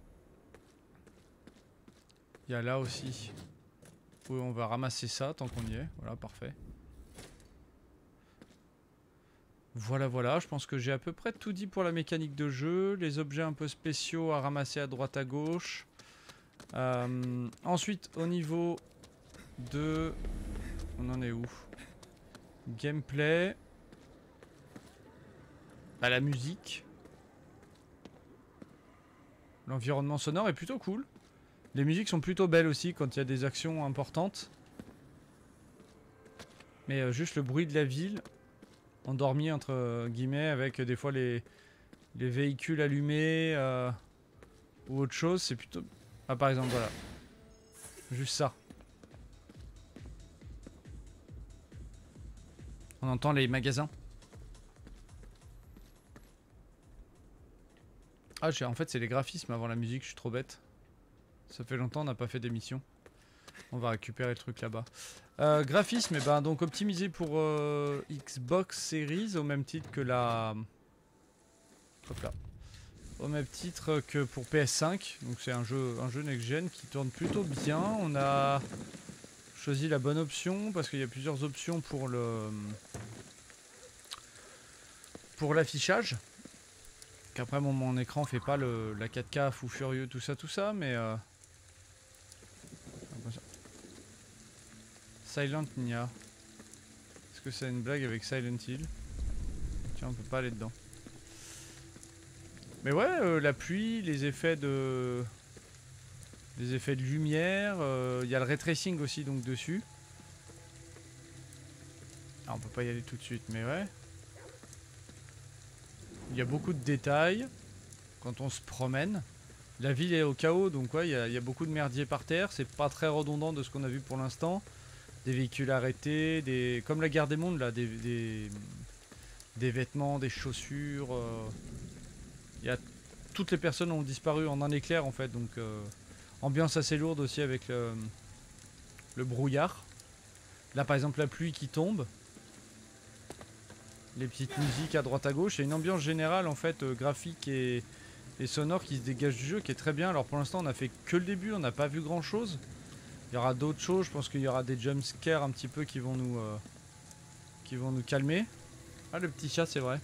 Il y a là aussi. Où on va ramasser ça tant qu'on y est. Voilà, parfait. Voilà, voilà, je pense que j'ai à peu près tout dit pour la mécanique de jeu. Les objets un peu spéciaux à ramasser à droite à gauche. Ensuite, au niveau de... On en est où? Gameplay. Bah, la musique. L'environnement sonore est plutôt cool. Les musiques sont plutôt belles aussi quand il y a des actions importantes. Mais juste le bruit de la ville, endormi entre guillemets, avec des fois les véhicules allumés ou autre chose, c'est plutôt... Ah par exemple, voilà. Juste ça. On entend les magasins. Ah, en fait, c'est les graphismes avant la musique, je suis trop bête. Ça fait longtemps, on n'a pas fait d'émission. On va récupérer le truc là-bas. Graphisme, et ben, donc optimisé pour Xbox Series, au même titre que la... Hop là. Au même titre que pour PS5. Donc c'est un jeu next-gen qui tourne plutôt bien. On a choisi la bonne option parce qu'il y a plusieurs options pour l'affichage. Qu'après mon écran fait pas la 4K fou furieux, tout ça, mais Silent Nia. Est-ce que c'est une blague avec Silent Hill? Tiens, on peut pas aller dedans. Mais ouais, la pluie, les effets de lumière, il y a le ray tracing aussi donc dessus. Ah, on peut pas y aller tout de suite, mais ouais. Il y a beaucoup de détails quand on se promène. La ville est au chaos, donc ouais, il y a beaucoup de merdier par terre. C'est pas très redondant de ce qu'on a vu pour l'instant. Des véhicules arrêtés, comme la guerre des mondes là, des vêtements, des chaussures. Toutes les personnes ont disparu en un éclair en fait, donc ambiance assez lourde aussi avec le brouillard. Là par exemple la pluie qui tombe. Les petites musiques à droite à gauche, il y a une ambiance générale en fait graphique et sonore qui se dégage du jeu qui est très bien. Alors pour l'instant on a fait que le début, on n'a pas vu grand chose. Il y aura d'autres choses, je pense qu'il y aura des jumpscares un petit peu qui vont nous calmer. Ah le petit chat c'est vrai.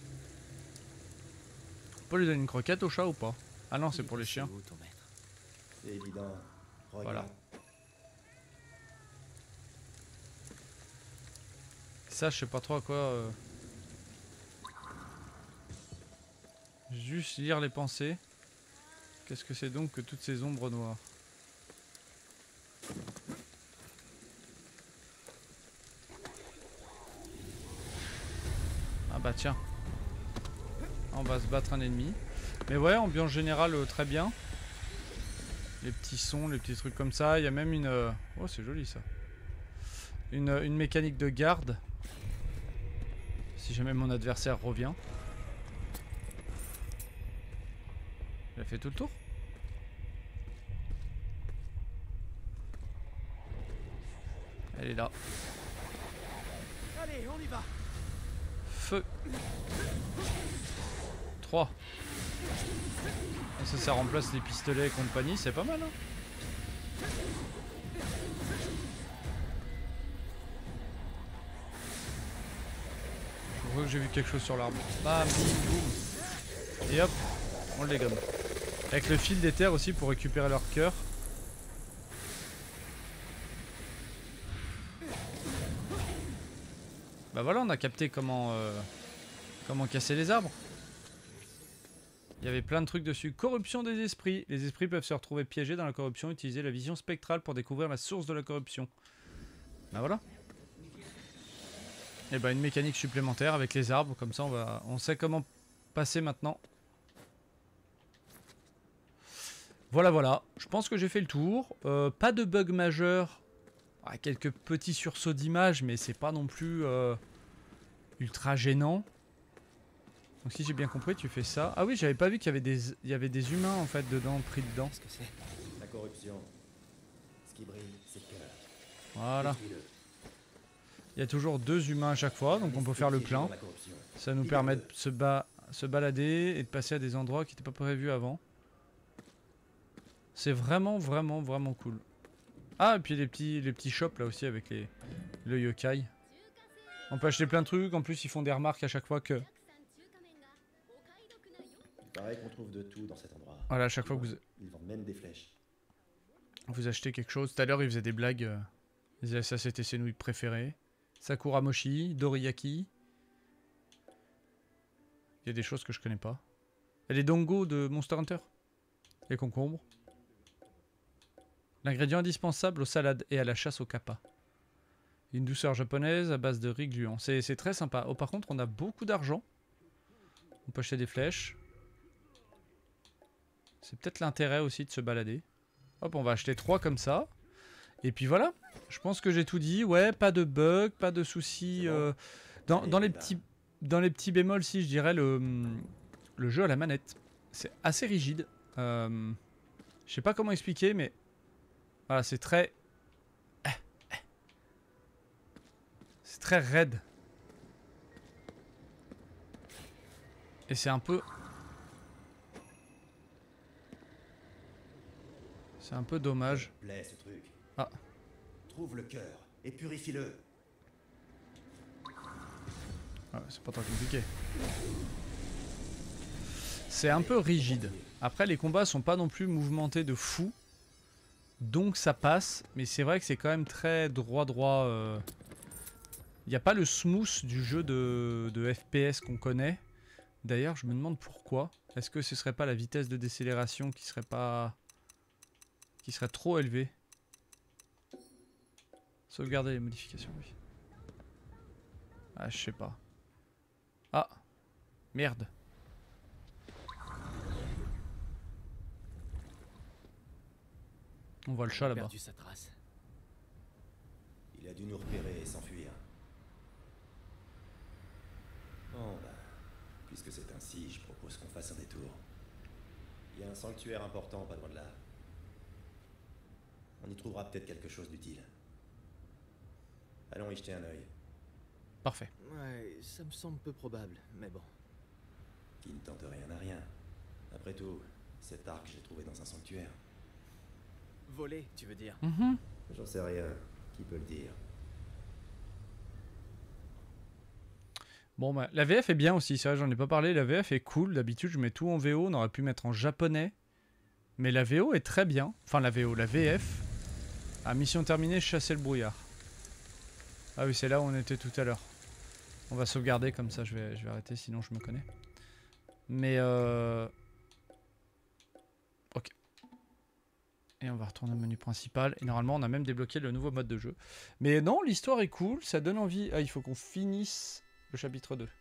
On peut lui donner une croquette au chat ou pas? Ah non c'est pour les chiens. C'est évident. Regarde. Voilà. Ça je sais pas trop à quoi... Juste lire les pensées. Qu'est-ce que c'est donc que toutes ces ombres noires? Ah bah tiens. On va se battre un ennemi. Mais ouais, ambiance générale très bien. Les petits sons, les petits trucs comme ça. Il y a même une... Oh c'est joli ça. Une mécanique de garde. Si jamais mon adversaire revient. Il a fait tout le tour? Elle est là. Allez, on y va. Feu. 3. Ça remplace les pistolets et compagnie, c'est pas mal hein. Je vois que j'ai vu quelque chose sur l'arbre. Bam, bim, boum. Et hop, on le dégomme. Avec le fil d'éther aussi pour récupérer leur cœur. Bah voilà, on a capté comment casser les arbres. Il y avait plein de trucs dessus. Corruption des esprits. Les esprits peuvent se retrouver piégés dans la corruption. Utiliser la vision spectrale pour découvrir la source de la corruption. Bah voilà. Et bah une mécanique supplémentaire avec les arbres. Comme ça on sait comment passer maintenant. Voilà, voilà. Je pense que j'ai fait le tour. Pas de bug majeur. Ah, quelques petits sursauts d'image, mais c'est pas non plus ultra gênant. Donc si j'ai bien compris, tu fais ça. Ah oui, j'avais pas vu qu'il y avait des humains en fait dedans, pris dedans. Qu'est-ce que c'est? La corruption. Ce qui brille, c'est le cœur. Voilà. Il y a toujours 2 humains à chaque fois, donc on peut faire le plein. Ça nous permet de se balader et de passer à des endroits qui n'étaient pas prévus avant. C'est vraiment, vraiment, vraiment cool. Ah, et puis les petits shops là aussi avec le yokai. On peut acheter plein de trucs, en plus ils font des remarques à chaque fois que... Il paraît qu'on trouve de tout dans cet endroit. Voilà, à chaque fois que Ils vendent même des flèches. vous achetez quelque chose... Tout à l'heure ils faisaient des blagues, ils disaient ça c'était ses nouilles préférées. Sakura Mochi, Doriyaki... Il y a des choses que je connais pas. Il y a les dongos de Monster Hunter. Les concombres. L'ingrédient indispensable aux salades et à la chasse au kappa. Une douceur japonaise à base de riz gluant. C'est très sympa. Oh, par contre, on a beaucoup d'argent. On peut acheter des flèches. C'est peut-être l'intérêt aussi de se balader. Hop, on va acheter 3 comme ça. Et puis voilà. Je pense que j'ai tout dit. Ouais, pas de bugs, pas de soucis. Dans les petits bémols, si je dirais le jeu à la manette. C'est assez rigide. Je sais pas comment expliquer, mais voilà, c'est très... C'est très raide. Et c'est un peu... C'est un peu dommage. Plaît ce truc. Ah. Trouve le cœur et purifie-le. Ah, c'est pas trop compliqué. C'est un peu rigide. Après, les combats sont pas non plus mouvementés de fou. Donc ça passe. Mais c'est vrai que c'est quand même très droit. Il n'y a pas le smooth du jeu de FPS qu'on connaît. D'ailleurs, je me demande pourquoi. Est-ce que ce serait pas la vitesse de décélération qui serait trop élevée? Sauvegarder les modifications, oui. Ah, je sais pas. Ah, merde. On voit le chat là-bas. Perdu sa trace. Il a dû nous repérer et s'enfuir. Bon, bah, puisque c'est ainsi, je propose qu'on fasse un détour. Il y a un sanctuaire important pas loin de là. On y trouvera peut-être quelque chose d'utile. Allons y jeter un œil. Parfait. Ouais, ça me semble peu probable, mais bon. Qui ne tente rien n'a rien. Après tout, cet arc, je l'ai trouvé dans un sanctuaire. Volé, tu veux dire? J'en sais rien. Qui peut le dire? Bon bah, la VF est bien aussi, c'est vrai, j'en ai pas parlé, la VF est cool, d'habitude je mets tout en VO, on aurait pu mettre en japonais. Mais la VO est très bien, enfin la VF. Ah, mission terminée, chasser le brouillard. Ah oui, c'est là où on était tout à l'heure. On va sauvegarder, comme ça je vais arrêter, sinon je me connais. Mais ok. Et on va retourner au menu principal. Et normalement, on a même débloqué le nouveau mode de jeu. Mais non, l'histoire est cool, ça donne envie. Ah, il faut qu'on finisse le chapitre 2.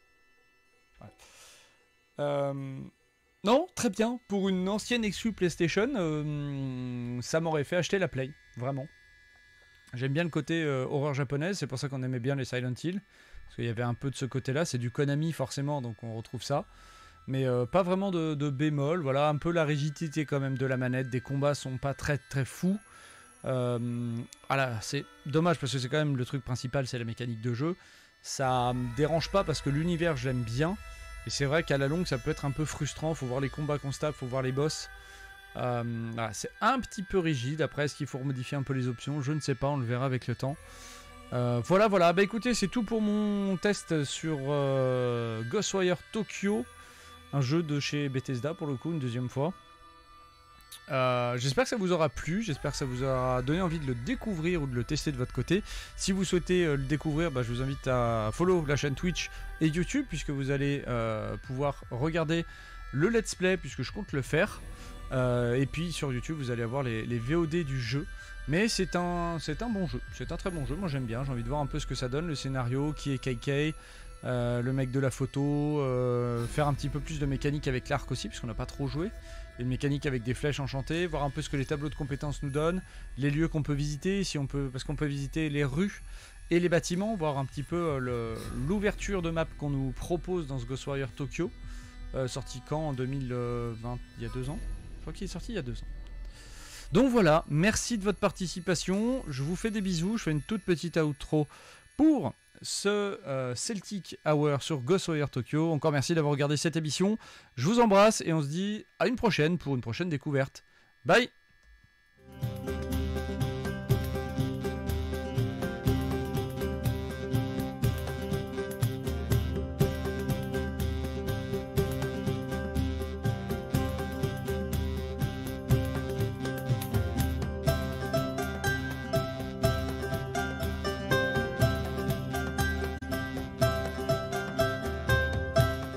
Ouais. Non, très bien. Pour une ancienne exclu PlayStation, ça m'aurait fait acheter la Play. Vraiment. J'aime bien le côté horreur japonaise. C'est pour ça qu'on aimait bien les Silent Hill. Parce qu'il y avait un peu de ce côté-là. C'est du Konami, forcément, donc on retrouve ça. Mais pas vraiment de bémol. Voilà, un peu la rigidité quand même de la manette. Des combats sont pas très très fous. Voilà, c'est dommage parce que c'est quand même le truc principal, c'est la mécanique de jeu. Ça me dérange pas parce que l'univers, je l'aime bien. Et c'est vrai qu'à la longue, ça peut être un peu frustrant. Faut voir les combats qu'on se tape, faut voir les boss. Voilà, c'est un petit peu rigide. Après, est-ce qu'il faut remodifier un peu les options? Je ne sais pas, on le verra avec le temps. Voilà. Bah écoutez, c'est tout pour mon test sur Ghostwire Tokyo. Un jeu de chez Bethesda pour le coup, une deuxième fois. J'espère que ça vous aura plu, j'espère que ça vous aura donné envie de le découvrir ou de le tester de votre côté. Si vous souhaitez le découvrir, bah, je vous invite à follow la chaîne Twitch et YouTube, puisque vous allez pouvoir regarder le let's play, puisque je compte le faire. Et puis sur YouTube, vous allez avoir les VOD du jeu. Mais c'est un bon jeu, c'est un très bon jeu, moi j'aime bien, j'ai envie de voir un peu ce que ça donne, le scénario, qui est KK, le mec de la photo, faire un petit peu plus de mécanique avec l'arc aussi, puisqu'on n'a pas trop joué. Une mécanique avec des flèches enchantées, voir un peu ce que les tableaux de compétences nous donnent, les lieux qu'on peut visiter, si on peut, parce qu'on peut visiter les rues et les bâtiments, voir un petit peu l'ouverture de map qu'on nous propose dans ce Ghostwire Tokyo, sorti quand en 2020, il y a 2 ans. Je crois qu'il est sorti il y a 2 ans. Donc voilà, merci de votre participation, je vous fais des bisous, je fais une toute petite outro pour ce Celtic Hour sur Ghostwire Tokyo. Encore merci d'avoir regardé cette émission. Je vous embrasse et on se dit à une prochaine pour une prochaine découverte. Bye!